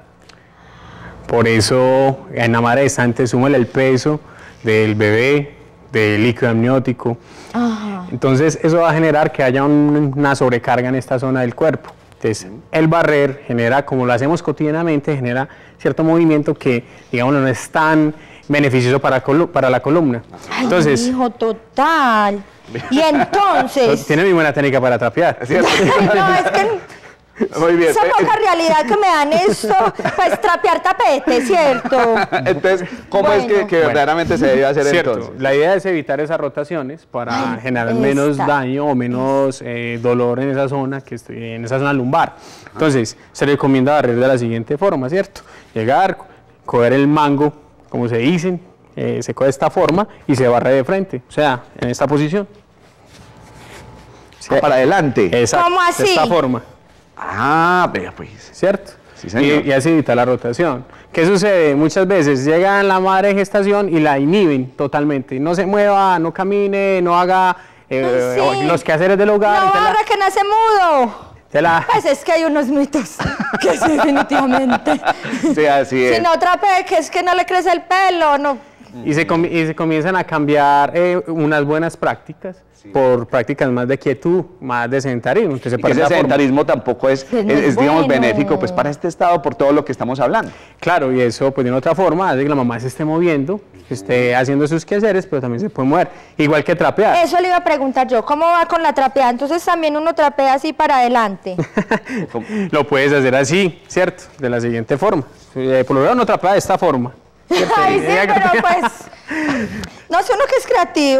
Por eso en la madre gestante súmale el peso del bebé, del líquido amniótico. Ajá. Entonces eso va a generar que haya un, una sobrecarga en esta zona del cuerpo. Entonces el barrer genera, como lo hacemos cotidianamente, genera cierto movimiento que, digamos, no es tan beneficioso para, para la columna. Ay, Entonces, hijo, total. Y entonces... Tiene muy buena técnica para trapear. ¿Cierto? No, es que... Muy bien. Esa poca realidad que me dan esto, pues trapear tapete, ¿cierto? Entonces, ¿cómo Bueno. es que, que Bueno. verdaderamente se debe hacer Cierto. entonces? La idea es evitar esas rotaciones para Ay, generar menos esta. daño o menos eh, dolor en esa zona, que estoy, en esa zona lumbar. Entonces, se recomienda barrer de la siguiente forma, ¿cierto? Llegar, coger el mango, como se dicen, eh, se coge de esta forma y se barre de frente, o sea, en esta posición. Ah, para adelante. Exacto, ¿Cómo así? de esta forma. Ah, vea pues. ¿Cierto? Sí, señor. Y, y así evita la rotación. ¿Qué sucede? Muchas veces llegan la madre en gestación y la inhiben totalmente. No se mueva, no camine, no haga eh, Ay, sí. los quehaceres del hogar. No, entonces la- ahora que nace mudo. se la- Pues es que hay unos mitos que sí, definitivamente. Sí, así es. Si no trapee, que es que no le crece el pelo, no. y, se comi- y se comienzan a cambiar eh, unas buenas prácticas por prácticas más de quietud, más de sedentarismo. Entonces, Y que para ese esa forma- sedentarismo tampoco es, Pues no es, es es, digamos, bueno. benéfico pues para este estado por todo lo que estamos hablando. Claro, y eso pues de una otra forma hace que la mamá se esté moviendo, que esté haciendo sus quehaceres, pero también se puede mover. Igual que trapear. Eso le iba a preguntar yo, ¿cómo va con la trapeada? Entonces también uno trapea así para adelante. Lo puedes hacer así, ¿cierto? De la siguiente forma. Eh, por lo menos no trapea de esta forma. ¿cierto? Ay, sí, Eh, pero pues... No sé uno que es creativo.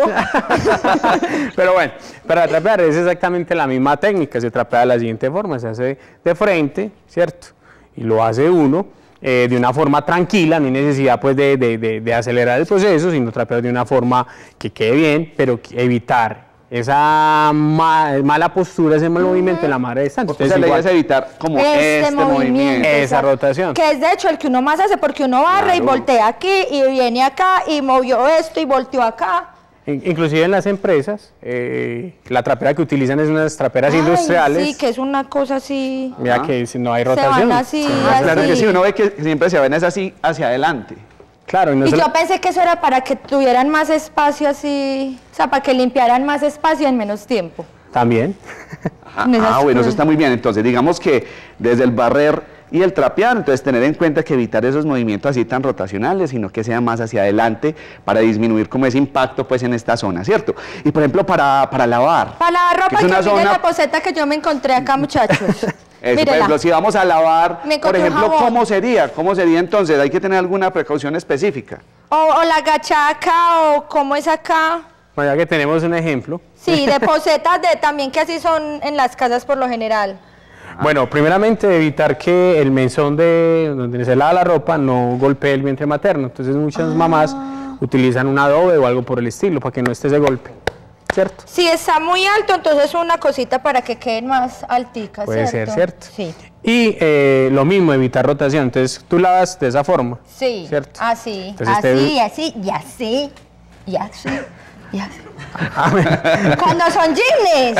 Pero bueno, para trapear es exactamente la misma técnica. Se trapea de la siguiente forma, se hace de frente, ¿cierto? Y lo hace uno eh, de una forma tranquila, no hay necesidad pues de, de- de- de acelerar el proceso, sino trapear de una forma que quede bien, pero que evitar esa ma- mala postura, ese mal movimiento en la madre de estancia. O sea, la idea es evitar como este, Este movimiento. movimiento, esa exacto. rotación. Que es de hecho el que uno más hace porque uno barre y Claro. voltea aquí y viene acá y movió esto y volteó acá. In- Inclusive en las empresas, eh, la trapera que utilizan es unas traperas Ay, industriales. sí, que es una cosa así. Mira que si no hay Se van rotación. así, Sí. Ah, claro que así. sí, uno ve que siempre se ven es así hacia adelante. Claro, y no Y se yo la- pensé que eso era para que tuvieran más espacio así, o sea, para que limpiaran más espacio en menos tiempo. también. Ah, En esas ah, bueno, eso cosas. está muy bien. Entonces, digamos que desde el barrer y el trapear, entonces tener en cuenta que evitar esos movimientos así tan rotacionales, sino que sea más hacia adelante para disminuir como ese impacto pues en esta zona, ¿cierto? Y por ejemplo, para, para lavar. Para lavar que ropa, es que una miren zona- la poseta que yo me encontré acá, muchachos. Eso, por Mírela. ejemplo, si vamos a lavar, Me por encontré un ejemplo, jabón. ¿cómo sería? ¿Cómo sería entonces? ¿Hay que tener alguna precaución específica? O, o la agachada acá, o cómo es acá. Bueno, ya que tenemos un ejemplo. Sí, de posetas de también que así son en las casas por lo general. Bueno, primeramente evitar que el menzón de donde se lava la ropa no golpee el vientre materno. Entonces muchas mamás utilizan un adobe o algo por el estilo para que no esté ese golpe, ¿cierto? Si está muy alto, entonces una cosita para que queden más alticas, Puede ¿cierto? ser, ¿cierto? Sí. Y eh, lo mismo, evitar rotación. Entonces tú lavas de esa forma. Sí, ¿Cierto? así, Entonces, así, te- así, y así, y así, y así. Ah, Cuando son jeans,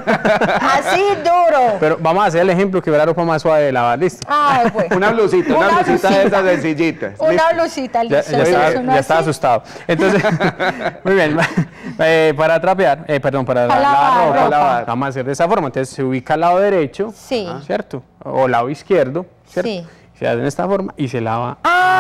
así duro. Pero vamos a hacer el ejemplo que ve la ropa más suave de lavar, ¿listo? Ay, pues. Una blusita, una, Una blusita de blusita. esas sencillitas. Una blusita, Ya, listo. ya sí, estaba, es uno ya estaba así. asustado. Entonces, muy bien. Eh, para trapear, eh, perdón, para, Para lavar lavar ropa, ropa. lavar, vamos a hacer de esa forma. Entonces se ubica al lado derecho, Sí. ¿cierto? O lado izquierdo, ¿cierto? Sí. Se hace de esta forma y se lava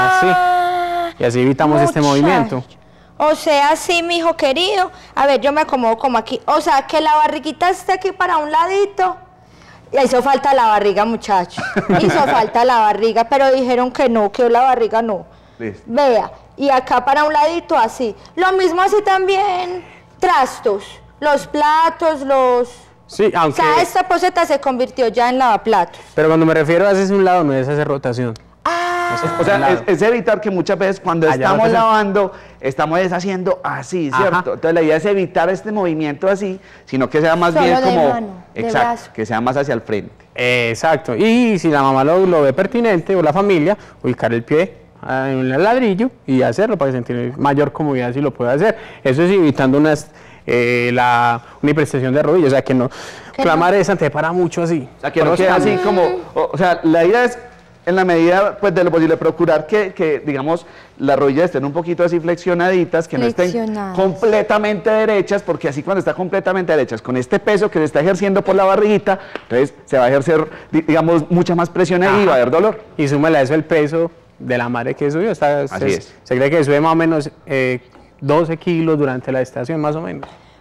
Ah, así. Y así evitamos este muchacho. movimiento. O sea, sí, mi hijo querido. A ver, yo me acomodo como aquí. O sea, que la barriguita esté aquí para un ladito. Y hizo falta la barriga, muchacho. Hizo falta la barriga, pero dijeron que no, que la barriga no. Listo. Vea, y acá para un ladito así. Lo mismo así también, trastos, los platos, los... Sí, O aunque... sea, esta poseta se convirtió ya en lavaplatos. Pero cuando me refiero a hacer un lado, no es hacer rotación. Ah, Eso es O sea, un lado. es, es evitar que muchas veces cuando Allá estamos rotación. lavando, estamos deshaciendo así, Ajá. ¿cierto? Entonces la idea es evitar este movimiento así, sino que sea más Solo bien de como... mano, de exacto, brazo. que sea más hacia el frente. Eh, exacto. Y si la mamá lo, lo ve pertinente o la familia, ubicar el pie ah, en el ladrillo y hacerlo para sentir mayor comodidad si lo puede hacer. Eso es evitando unas, eh, la, una hiperextensión de rodillas, o sea que no, que la no? madre esa te para mucho así. O sea, que no quede así como... O, o sea, la idea es, en la medida pues, de lo posible, procurar que, que, digamos, las rodillas estén un poquito así flexionaditas, que no estén Flexionadas. completamente derechas, porque así cuando está completamente derechas, con este peso que se está ejerciendo por la barriguita, entonces se va a ejercer, di- digamos, mucha más presión ahí y va a haber dolor. Y súmale a eso el peso de la madre que subió. Está, Así se, es. se cree que sube más o menos eh, doce kilos durante la estación, más o menos.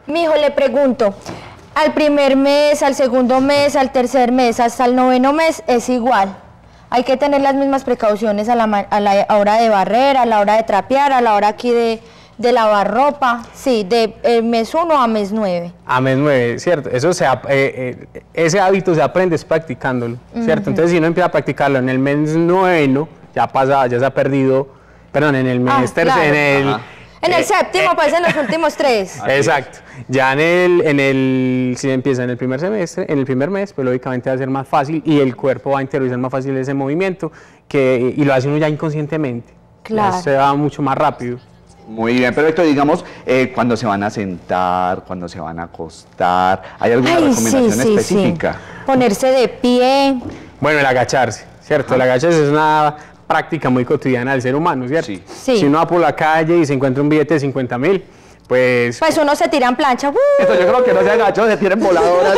Mijo, le pregunto, al primer mes, al segundo mes, al tercer mes, hasta el noveno mes es igual. Hay que tener las mismas precauciones a la, a la hora de barrer, a la hora de trapear, a la hora aquí de, de lavar ropa. Sí, de eh, mes uno a mes nueve. A mes nueve, cierto. Eso se, eh, eh, ese hábito se aprende es practicándolo, ¿cierto? Ujú. Entonces, si uno empieza a practicarlo en el mes noveno, ya pasa, ya se ha perdido, perdón, en el mes Ah, tercero, claro. en el... Ajá. En el eh, séptimo, pues en los últimos tres. Exacto. Ya en el, en el, si empieza en el primer semestre, en el primer mes, pues lógicamente va a ser más fácil y el cuerpo va a interiorizar más fácil ese movimiento que, y lo hace uno ya inconscientemente. Claro. Ya se va mucho más rápido. Muy bien, perfecto. Digamos, eh, cuando se van a sentar, cuando se van a acostar, ¿hay alguna Ay, recomendación sí, sí, específica? sí. Ponerse de pie. Bueno, el agacharse, ¿cierto? El agacharse es una práctica muy cotidiana del ser humano, ¿cierto? Sí. Si uno va por la calle y se encuentra un billete de cincuenta mil, pues... Pues uno se tira en plancha. ¡uh! Esto yo creo que no se agachó, se tiran voladoras.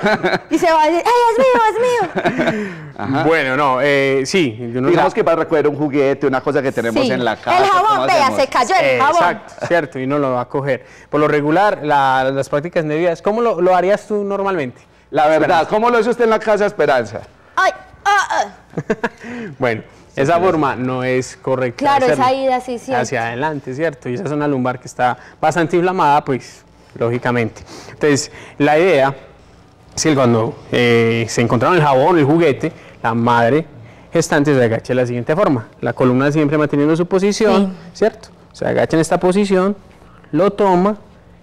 Y se va a decir, ¡ay, es mío, es mío! Ajá. Bueno, no, eh, sí. uno Digamos la- que para recoger un juguete, una cosa que tenemos Sí. en la casa. El jabón, ¿cómo vea, hacemos? se cayó el jabón. Exacto, cierto, y no lo va a coger. Por lo regular, la- las prácticas indebidas, ¿cómo lo, lo harías tú normalmente? La verdad, ¿cómo lo hizo usted en la casa, Esperanza? ¡Ay! ah, ah. Bueno, esa forma no es correcta. Claro, hacerlo. esa ida sí, cierto. Hacia adelante, ¿cierto? Y esa zona lumbar que está bastante inflamada, pues, lógicamente. Entonces, la idea es que cuando eh, se encontraron el jabón, el juguete, la madre gestante se agacha de la siguiente forma. La columna siempre manteniendo su posición, ¿cierto? Se agacha en esta posición, lo toma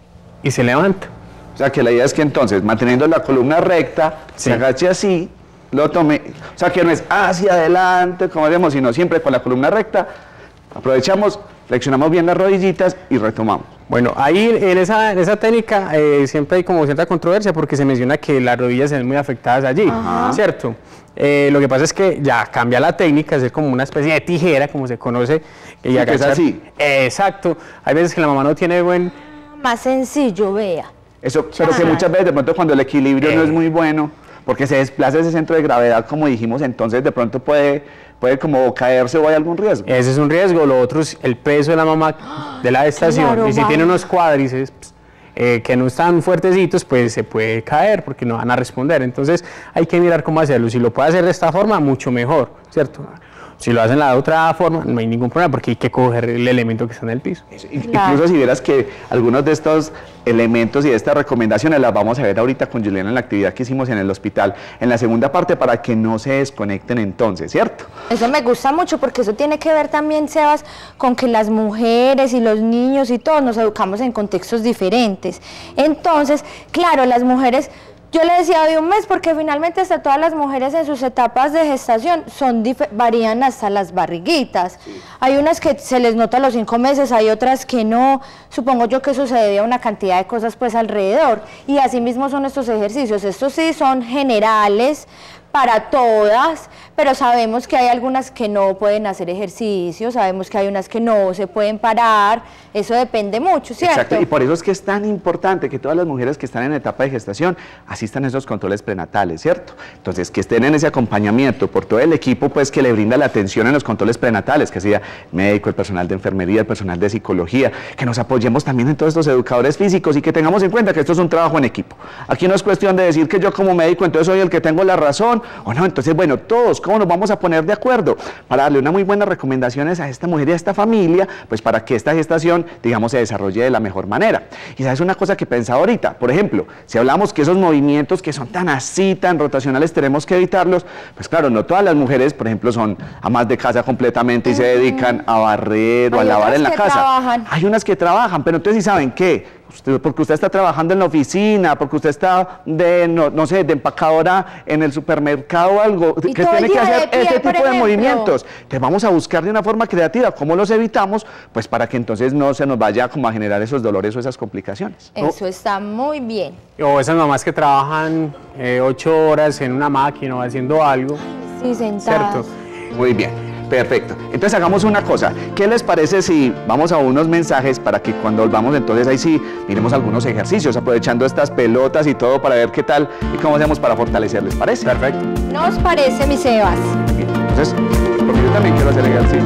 y se levanta. O sea, que la idea es que entonces, manteniendo la columna recta, Sí. se agache así, lo tome. O sea, que no es hacia adelante, como hacemos, sino siempre con la columna recta. Aprovechamos, flexionamos bien las rodillitas y retomamos. Bueno, ahí en esa, en esa técnica eh, siempre hay como cierta controversia porque se menciona que las rodillas se ven muy afectadas allí, Ajá. ¿cierto? Eh, lo que pasa es que ya cambia la técnica, es como una especie de tijera, como se conoce. Y Sí, que es agachar- así. Exacto. Hay veces que la mamá no tiene buen... Más sencillo, vea. Eso, pero que Ajá. muchas veces de pronto cuando el equilibrio Eh. no es muy bueno, porque se desplaza ese centro de gravedad, como dijimos, entonces de pronto puede, puede como caerse o hay algún riesgo. Ese es un riesgo. Lo otro es el peso de la mamá de la gestación. Claro, y si va. tiene unos cuádriceps pues, eh, que no están fuertecitos, pues se puede caer porque no van a responder. Entonces hay que mirar cómo hacerlo. Si lo puede hacer de esta forma, mucho mejor, ¿cierto? Si lo hacen de la otra forma, no hay ningún problema porque hay que coger el elemento que está en el piso. Incluso si vieras que algunos de estos elementos y de estas recomendaciones las vamos a ver ahorita con Juliana en la actividad que hicimos en el hospital, en la segunda parte, para que no se desconecten entonces, ¿cierto? Eso me gusta mucho porque eso tiene que ver también, Sebas, con que las mujeres y los niños y todos nos educamos en contextos diferentes. Entonces, claro, las mujeres, yo le decía de un mes porque finalmente hasta todas las mujeres en sus etapas de gestación son dif- varían hasta las barriguitas. Hay unas que se les nota a los cinco meses, hay otras que no. Supongo yo que eso se debe a una cantidad de cosas pues alrededor. Y así mismo son estos ejercicios. Estos sí son generales para todas, pero sabemos que hay algunas que no pueden hacer ejercicio, sabemos que hay unas que no se pueden parar, eso depende mucho, ¿cierto? Exacto, y por eso es que es tan importante que todas las mujeres que están en etapa de gestación asistan a esos controles prenatales, ¿cierto? Entonces, que estén en ese acompañamiento por todo el equipo, pues, que le brinda la atención en los controles prenatales, que sea el médico, el personal de enfermería, el personal de psicología, que nos apoyemos también en todos estos educadores físicos y que tengamos en cuenta que esto es un trabajo en equipo. Aquí no es cuestión de decir que yo como médico entonces soy el que tengo la razón, o no, entonces, bueno, todos, ¿cómo nos vamos a poner de acuerdo? Para darle unas muy buenas recomendaciones a esta mujer y a esta familia, pues para que esta gestación, digamos, se desarrolle de la mejor manera. Y sabes una cosa que pensaba ahorita, por ejemplo, si hablamos que esos movimientos que son tan así, tan rotacionales, tenemos que evitarlos, pues claro, no todas las mujeres, por ejemplo, son amas de casa completamente y se dedican a barrer o a Hay lavar otras en la que casa. trabajan. Hay unas que trabajan, pero entonces, ¿sí saben qué? Usted, porque usted está trabajando en la oficina, porque usted está de, no, no sé, de empacadora en el supermercado o algo, Y que todo tiene el que día de hacer pie, este por tipo de ejemplo. movimientos. Entonces vamos a buscar de una forma creativa cómo los evitamos, pues para que entonces no se nos vaya como a generar esos dolores o esas complicaciones. Eso está muy bien. O esas mamás que trabajan eh, ocho horas en una máquina o haciendo algo, Sí, sentadas. ¿cierto? Muy bien. Perfecto. Entonces hagamos una cosa. ¿Qué les parece si vamos a unos mensajes para que cuando volvamos entonces ahí sí miremos algunos ejercicios, aprovechando estas pelotas y todo para ver qué tal y cómo hacemos para fortalecer? ¿Les parece? Perfecto. ¿Nos parece, mi Sebas? Bien. Entonces, porque yo también quiero hacer ejercicio.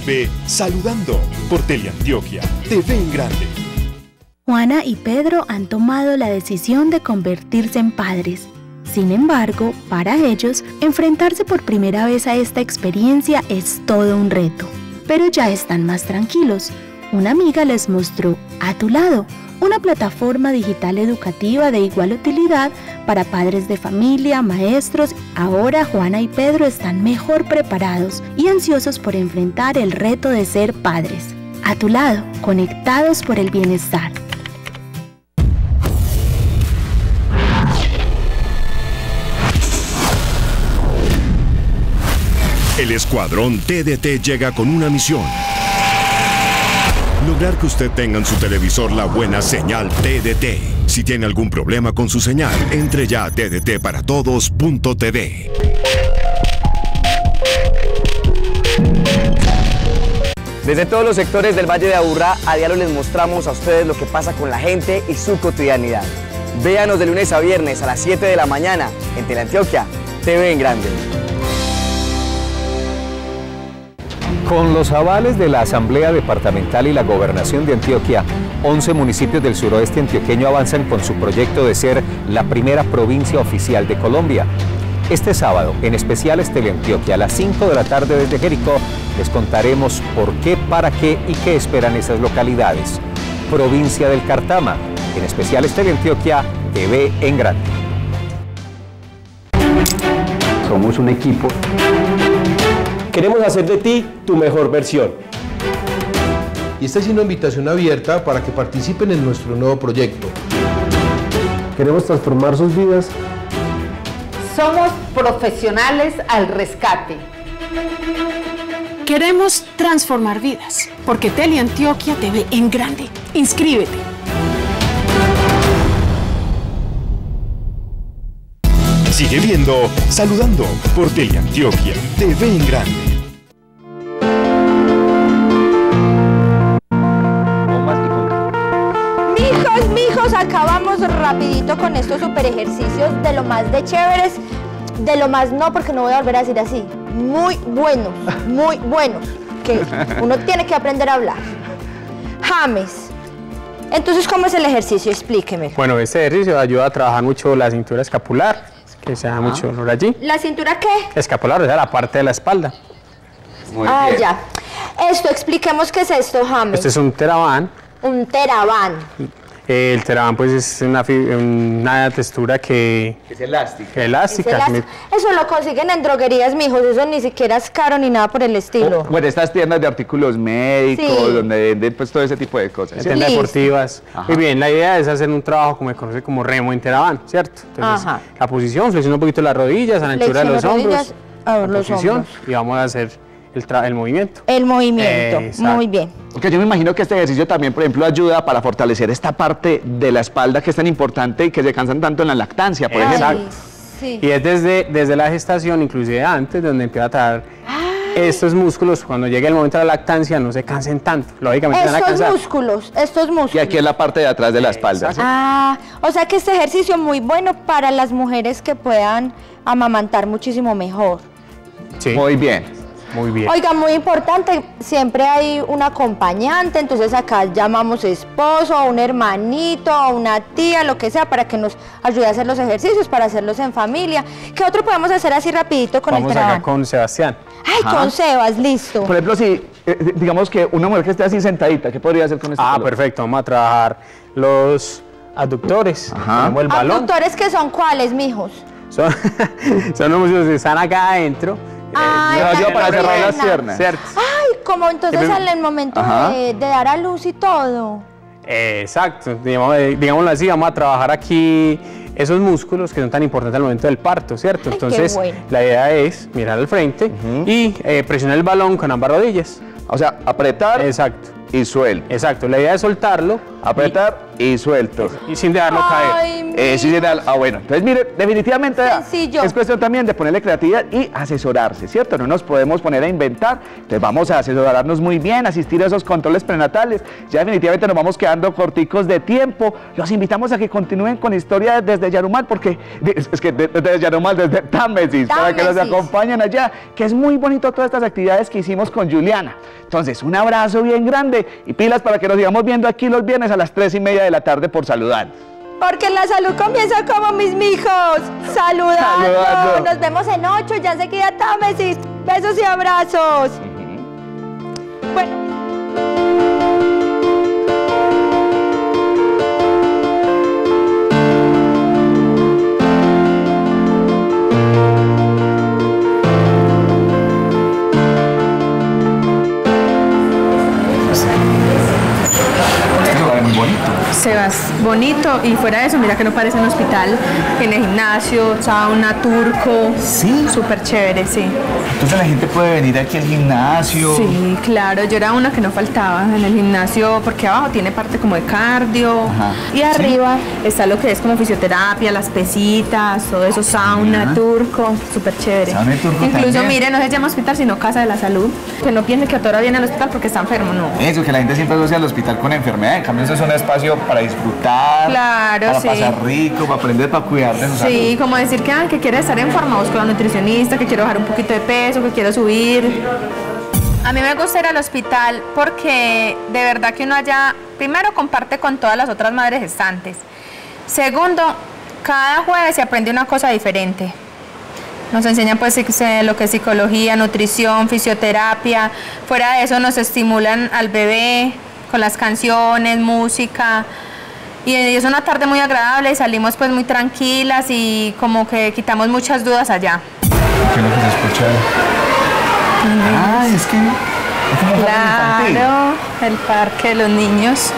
vuelve Saludando por Teleantioquia, T V en Grande. Juana y Pedro han tomado la decisión de convertirse en padres. Sin embargo, para ellos, enfrentarse por primera vez a esta experiencia es todo un reto. Pero ya están más tranquilos. Una amiga les mostró A Tu Lado, una plataforma digital educativa de igual utilidad para padres de familia, maestros. Ahora Juana y Pedro están mejor preparados y ansiosos por enfrentar el reto de ser padres. A Tu Lado, conectados por el bienestar. El Escuadrón T D T llega con una misión. Lograr que usted tenga en su televisor la buena señal T D T. Si tiene algún problema con su señal, entre ya a t d t para todos punto t v. Desde todos los sectores del Valle de Aburrá, a diario les mostramos a ustedes lo que pasa con la gente y su cotidianidad. Véanos de lunes a viernes a las siete de la mañana en Teleantioquia, T V en Grande. Con los avales de la Asamblea Departamental y la Gobernación de Antioquia, once municipios del suroeste antioqueño avanzan con su proyecto de ser la primera provincia oficial de Colombia. Este sábado, en Especiales Teleantioquia, a las cinco de la tarde desde Jericó, les contaremos por qué, para qué y qué esperan esas localidades. Provincia del Cartama, en Especiales Teleantioquia, T V en Grande. Somos un equipo. Queremos hacer de ti tu mejor versión. Y esta es una invitación abierta para que participen en nuestro nuevo proyecto. Queremos transformar sus vidas. Somos profesionales al rescate. Queremos transformar vidas, porque Teleantioquia te ve en grande. Inscríbete. Sigue viendo Saludando por Teleantioquia, T V en Grande. Mijos, mijos, acabamos rapidito con estos super ejercicios de lo más de chéveres, de lo más no, porque no voy a volver a decir así, muy buenos, muy buenos, que uno tiene que aprender a hablar. James, entonces, ¿cómo es el ejercicio? Explíqueme. Bueno, este ejercicio ayuda a trabajar mucho la cintura escapular, que se da ah. mucho honor allí. ¿La cintura qué? Escapular, o sea, la parte de la espalda. Muy ah, bien. Ya. Esto, expliquemos qué es esto, James. Este es un Theraván. Un Theraván. El Theraván, pues, es una, una textura que... Es elástica. Elástica. Es elástica. Eso lo consiguen en droguerías, mijos. Eso ni siquiera es caro ni nada por el estilo. Oh, bueno, estas tiendas de artículos médicos, sí, donde venden pues todo ese tipo de cosas. Tiendas deportivas. Ajá. Muy bien, la idea es hacer un trabajo como se conoce como remo en Theraván, ¿cierto? Entonces, ajá, la posición, flexiona un poquito las rodillas, a la anchura de los hombros. A ver, los posición, hombros. Y vamos a hacer el, el movimiento. El movimiento, exacto, muy bien. Porque yo me imagino que este ejercicio también, por ejemplo, ayuda para fortalecer esta parte de la espalda que es tan importante y que se cansan tanto en la lactancia, por Exacto. ejemplo. Sí. Y es desde, desde la gestación, inclusive antes, donde empieza a tratar estos músculos, cuando llegue el momento de la lactancia, no se cansen tanto. Lógicamente estos van a cansar. músculos, estos músculos. Y aquí es la parte de atrás de la espalda. Exacto. Ah, o sea que este ejercicio es muy bueno para las mujeres que puedan amamantar muchísimo mejor. Sí. Muy bien. Muy bien. Oiga, muy importante, siempre hay un acompañante, entonces acá llamamos esposo, a un hermanito, a una tía, lo que sea, para que nos ayude a hacer los ejercicios, para hacerlos en familia. ¿Qué otro podemos hacer así rapidito con Vamos el Theraván? acá con Sebastián. Ay, Ajá. con Sebas, listo. Por ejemplo, si eh, digamos que una mujer que esté así sentadita, ¿qué podría hacer con este Ah, color? perfecto, vamos a trabajar los abductores. Ajá. El balón. ¿Abductores que son cuáles, mijos? Son, son los músculos que están acá adentro. Ay, eh, ayuda para cerrar las pierna. piernas. ¿Cierto? Ay, como entonces en el momento de, de dar a luz y todo. Exacto, digamos, digámoslo así, vamos a trabajar aquí esos músculos que son tan importantes al momento del parto, ¿cierto? Ay, entonces, bueno. La idea es mirar al frente uh-huh. y eh, presionar el balón con ambas rodillas. O sea, apretar. Exacto. Y suelto. Exacto, la idea es soltarlo Apretar y suelto. Y sin dejarlo caer. Ay, Eh, sí, sí, ah, bueno, entonces mire, definitivamente Sencillo. es cuestión también de ponerle creatividad y asesorarse, ¿cierto? No nos podemos poner a inventar, entonces vamos a asesorarnos muy bien, asistir a esos controles prenatales, ya definitivamente nos vamos quedando corticos de tiempo, los invitamos a que continúen con historia desde Yarumal, porque es es que de- desde Yarumal, desde Támesis, para que nos Támesis. acompañen allá, que es muy bonito todas estas actividades que hicimos con Juliana. Entonces, un abrazo bien grande y pilas para que nos sigamos viendo aquí los viernes a las tres y media de la tarde por Saludar. Porque la salud comienza como mis mijos, saludando. Saludando. Nos vemos en ocho, ya enseguida Támesis. Besos y abrazos. Bueno. Muy bonito. Sebas, bonito, y fuera de eso, mira que no parece un hospital, tiene gimnasio, sauna, turco, sí, súper chévere, sí. Entonces la gente puede venir aquí al gimnasio. Sí, claro, yo era una que no faltaba en el gimnasio, porque abajo tiene parte como de cardio, Ajá. y arriba está lo que es como fisioterapia, las pesitas, todo eso, sauna, Ajá. turco, súper chévere. Sauna y turco Incluso, también. mire, no se llama hospital, sino Casa de la Salud, que no piense que a toda hora viene al hospital porque está enfermo, no. Eso, que la gente siempre asocia al hospital con enfermedad, en cambio eso es un espacio para disfrutar, Claro, para sí. pasar rico, para aprender, para cuidar de su salud. Sí, como decir que, ah, que quiere estar en forma, busco a un nutricionista, que quiero bajar un poquito de peso, que quiero subir. A mí me gusta ir al hospital porque de verdad que uno allá, primero comparte con todas las otras madres gestantes. Segundo, cada jueves se aprende una cosa diferente. Nos enseñan pues psic- lo que es psicología, nutrición, fisioterapia. Fuera de eso nos estimulan al bebé con las canciones, música. Y es una tarde muy agradable y salimos pues muy tranquilas y como que quitamos muchas dudas allá. ¿Qué es lo que se escucha? Ah, es que... es como un jardín infantil. Claro, el parque de los niños.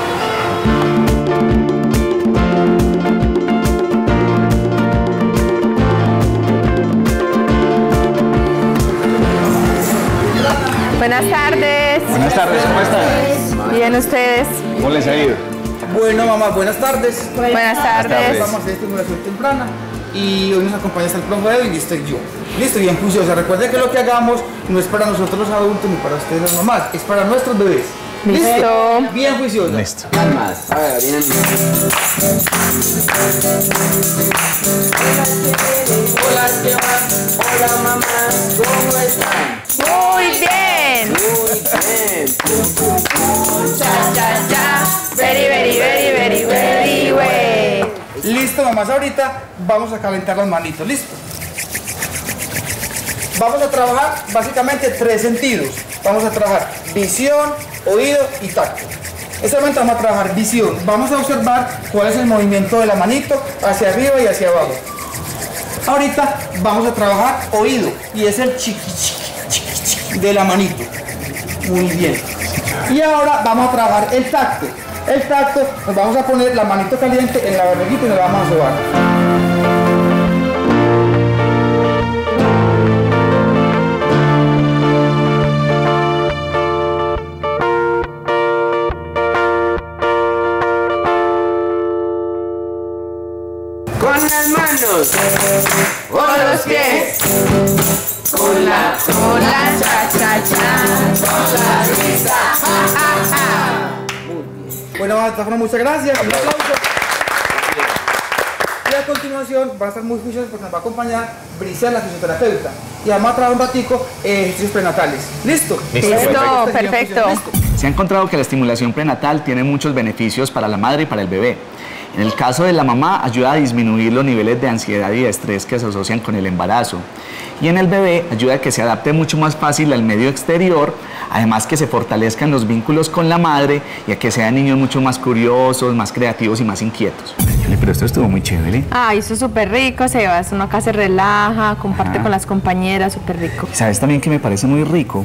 Buenas tardes. Buenas tardes, ¿cómo están? Bien, ¿ustedes? ¿Cómo les ha ido? Bueno, mamá, buenas tardes. Buenas tardes. Vamos a hacer estimulación temprana y hoy nos acompaña hasta el profe Edwin y estoy yo. Listo, bien juiciosa. Recuerden que lo que hagamos no es para nosotros los adultos ni para ustedes las mamás, es para nuestros bebés. Listo. Bien juiciosa. Listo. Más, a ver, bien. Hola, Esteban. Hola, mamá. ¿Cómo están? Muy bien. Muy bien. Cha, cha, cha. Very, very, very, very, very way. Listo, mamás. Ahorita vamos a calentar las manitos. Listo. Vamos a trabajar básicamente tres sentidos. Vamos a trabajar visión, oído y tacto. Este momento vamos a trabajar visión. Vamos a observar cuál es el movimiento de la manito hacia arriba y hacia abajo. Ahorita vamos a trabajar oído y es el chiqui chiqui chiqui chiqui de la manito. Muy bien. Y ahora vamos a trabajar el tacto. El tacto, nos vamos a poner la manito caliente en la barriguita y nos la vamos a sobar. Con las manos, con los pies, con la cola, cha, cha, cha, con la risa, ja, ja, ja. Bueno, Tafra, muchas gracias. Un aplauso. Y a continuación va a estar muy juicioso porque nos va a acompañar Brisa, la fisioterapeuta. Y además trabajar un ratico eh, ejercicios prenatales. ¿Listo? Listo, perfecto. Se ha encontrado que la estimulación prenatal tiene muchos beneficios para la madre y para el bebé. En el caso de la mamá, ayuda a disminuir los niveles de ansiedad y de estrés que se asocian con el embarazo. Y en el bebé, ayuda a que se adapte mucho más fácil al medio exterior, además que se fortalezcan los vínculos con la madre y a que sean niños mucho más curiosos, más creativos y más inquietos. Pero esto estuvo muy chévere. Ay, eso es súper rico, Sebas. Uno acá se relaja, comparte Ajá. con las compañeras, súper rico. ¿Sabes también que me parece muy rico?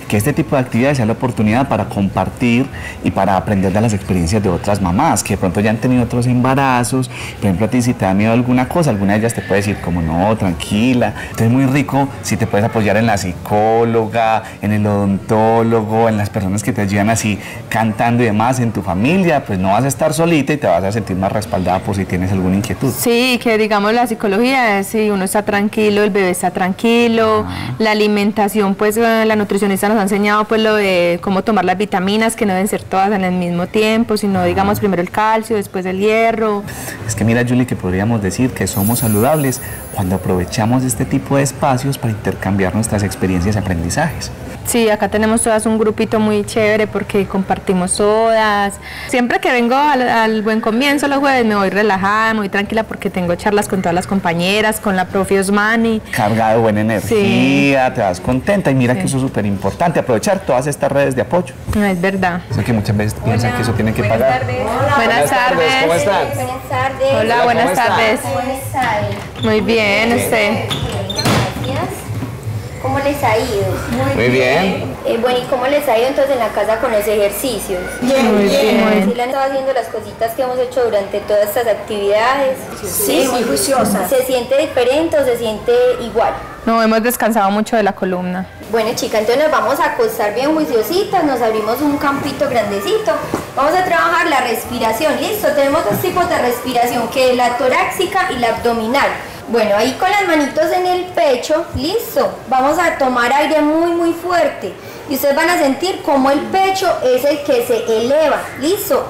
que este tipo de actividades sea la oportunidad para compartir y para aprender de las experiencias de otras mamás que de pronto ya han tenido otros embarazos. Por ejemplo, a ti si te da miedo alguna cosa, alguna de ellas te puede decir como no, tranquila. Entonces es muy rico si te puedes apoyar en la psicóloga, en el odontólogo, en las personas que te ayudan así cantando y demás, en tu familia, pues no vas a estar solita y te vas a sentir más respaldada por si tienes alguna inquietud. Sí, que digamos la psicología es si uno está tranquilo, el bebé está tranquilo, ah. la alimentación, pues la nutricionista nos ha enseñado pues lo de cómo tomar las vitaminas, que no deben ser todas en el mismo tiempo, sino digamos primero el calcio, después el hierro. Es que mira, Julie, que podríamos decir que somos saludables cuando aprovechamos este tipo de espacios para intercambiar nuestras experiencias y aprendizajes. Sí, acá tenemos todas un grupito muy chévere porque compartimos todas. Siempre que vengo al, al Buen Comienzo los jueves me voy relajada, muy tranquila porque tengo charlas con todas las compañeras, con la profe Osmani. Cargada de buena energía, sí. Te vas contenta y mira sí. que eso es súper importante, aprovechar todas estas redes de apoyo. No, es verdad. O sea que muchas veces Hola. piensan que eso tiene que buenas pagar. Tardes. Hola, buenas, buenas tardes. tardes. ¿Cómo están? Buenas tardes. Hola, Hola buenas ¿cómo tardes. ¿Cómo están? Muy bien, usted. Gracias. ¿Cómo les ha ido? Muy, Muy bien. Eh, bueno, ¿y cómo les ha ido entonces en la casa con los ejercicios? Bien, muy bien. ¿Sí le han estado haciendo las cositas que hemos hecho durante todas estas actividades? Sí, muy juiciosas. ¿Se siente diferente o se siente igual? No, hemos descansado mucho de la columna. Bueno, chicas, entonces nos vamos a acostar bien juiciositas, nos abrimos un campito grandecito. Vamos a trabajar la respiración, ¿listo? Tenemos dos tipos de respiración, que es la torácica y la abdominal. Bueno, ahí con las manitos en el pecho, listo. Vamos a tomar aire muy muy fuerte y ustedes van a sentir como el pecho es el que se eleva, listo.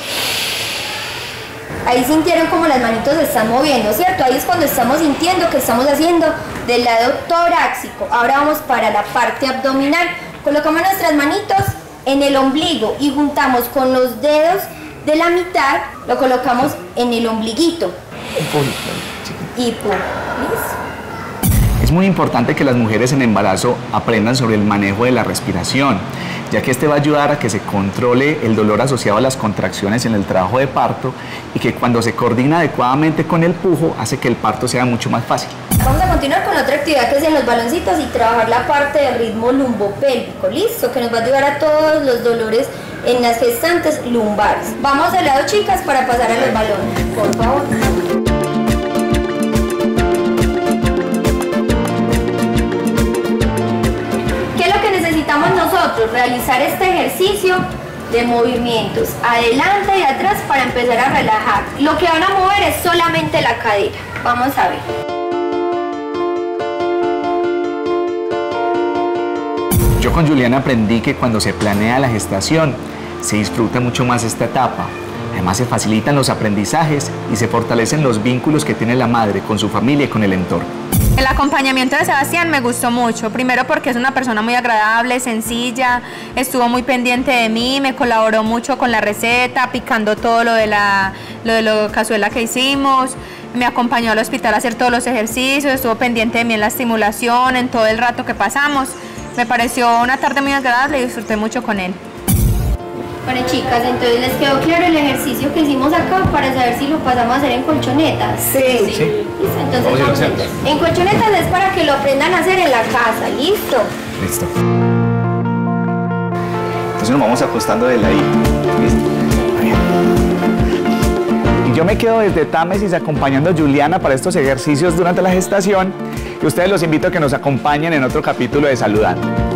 Ahí sintieron como las manitos se están moviendo, ¿cierto? Ahí es cuando estamos sintiendo que estamos haciendo del lado torácico. Ahora vamos para la parte abdominal. Colocamos nuestras manitos en el ombligo y juntamos con los dedos de la mitad, lo colocamos en el ombliguito. Y pum, ¿listo? Es muy importante que las mujeres en embarazo aprendan sobre el manejo de la respiración, ya que este va a ayudar a que se controle el dolor asociado a las contracciones en el trabajo de parto y que cuando se coordina adecuadamente con el pujo hace que el parto sea mucho más fácil. Vamos a continuar con otra actividad que es en los baloncitos y trabajar la parte del ritmo lumbopélvico, listo, que nos va a ayudar a todos los dolores en las gestantes lumbares. Vamos de lado, chicas, para pasar a los balones, por favor. Necesitamos nosotros realizar este ejercicio de movimientos adelante y atrás para empezar a relajar. Lo que van a mover es solamente la cadera. Vamos a ver. Yo con Juliana aprendí que cuando se planea la gestación se disfruta mucho más esta etapa. Además se facilitan los aprendizajes y se fortalecen los vínculos que tiene la madre con su familia y con el entorno. El acompañamiento de Sebastián me gustó mucho, primero porque es una persona muy agradable, sencilla, estuvo muy pendiente de mí, me colaboró mucho con la receta, picando todo lo de la, lo de la cazuela que hicimos, me acompañó al hospital a hacer todos los ejercicios, estuvo pendiente de mí en la estimulación, en todo el rato que pasamos. Me pareció una tarde muy agradable y disfruté mucho con él. Bueno, chicas, entonces les quedó claro el ejercicio que hicimos acá para saber si lo pasamos a hacer en colchonetas. Sí. ¿Sí? ¿Sí? ¿Listo? Entonces, vamos a hacer. En colchonetas es para que lo aprendan a hacer en la casa, ¿listo? Listo. Entonces nos vamos acostando de ladito. ¿Listo? Y yo me quedo desde Támesis acompañando a Juliana para estos ejercicios durante la gestación y ustedes los invito a que nos acompañen en otro capítulo de Saludando.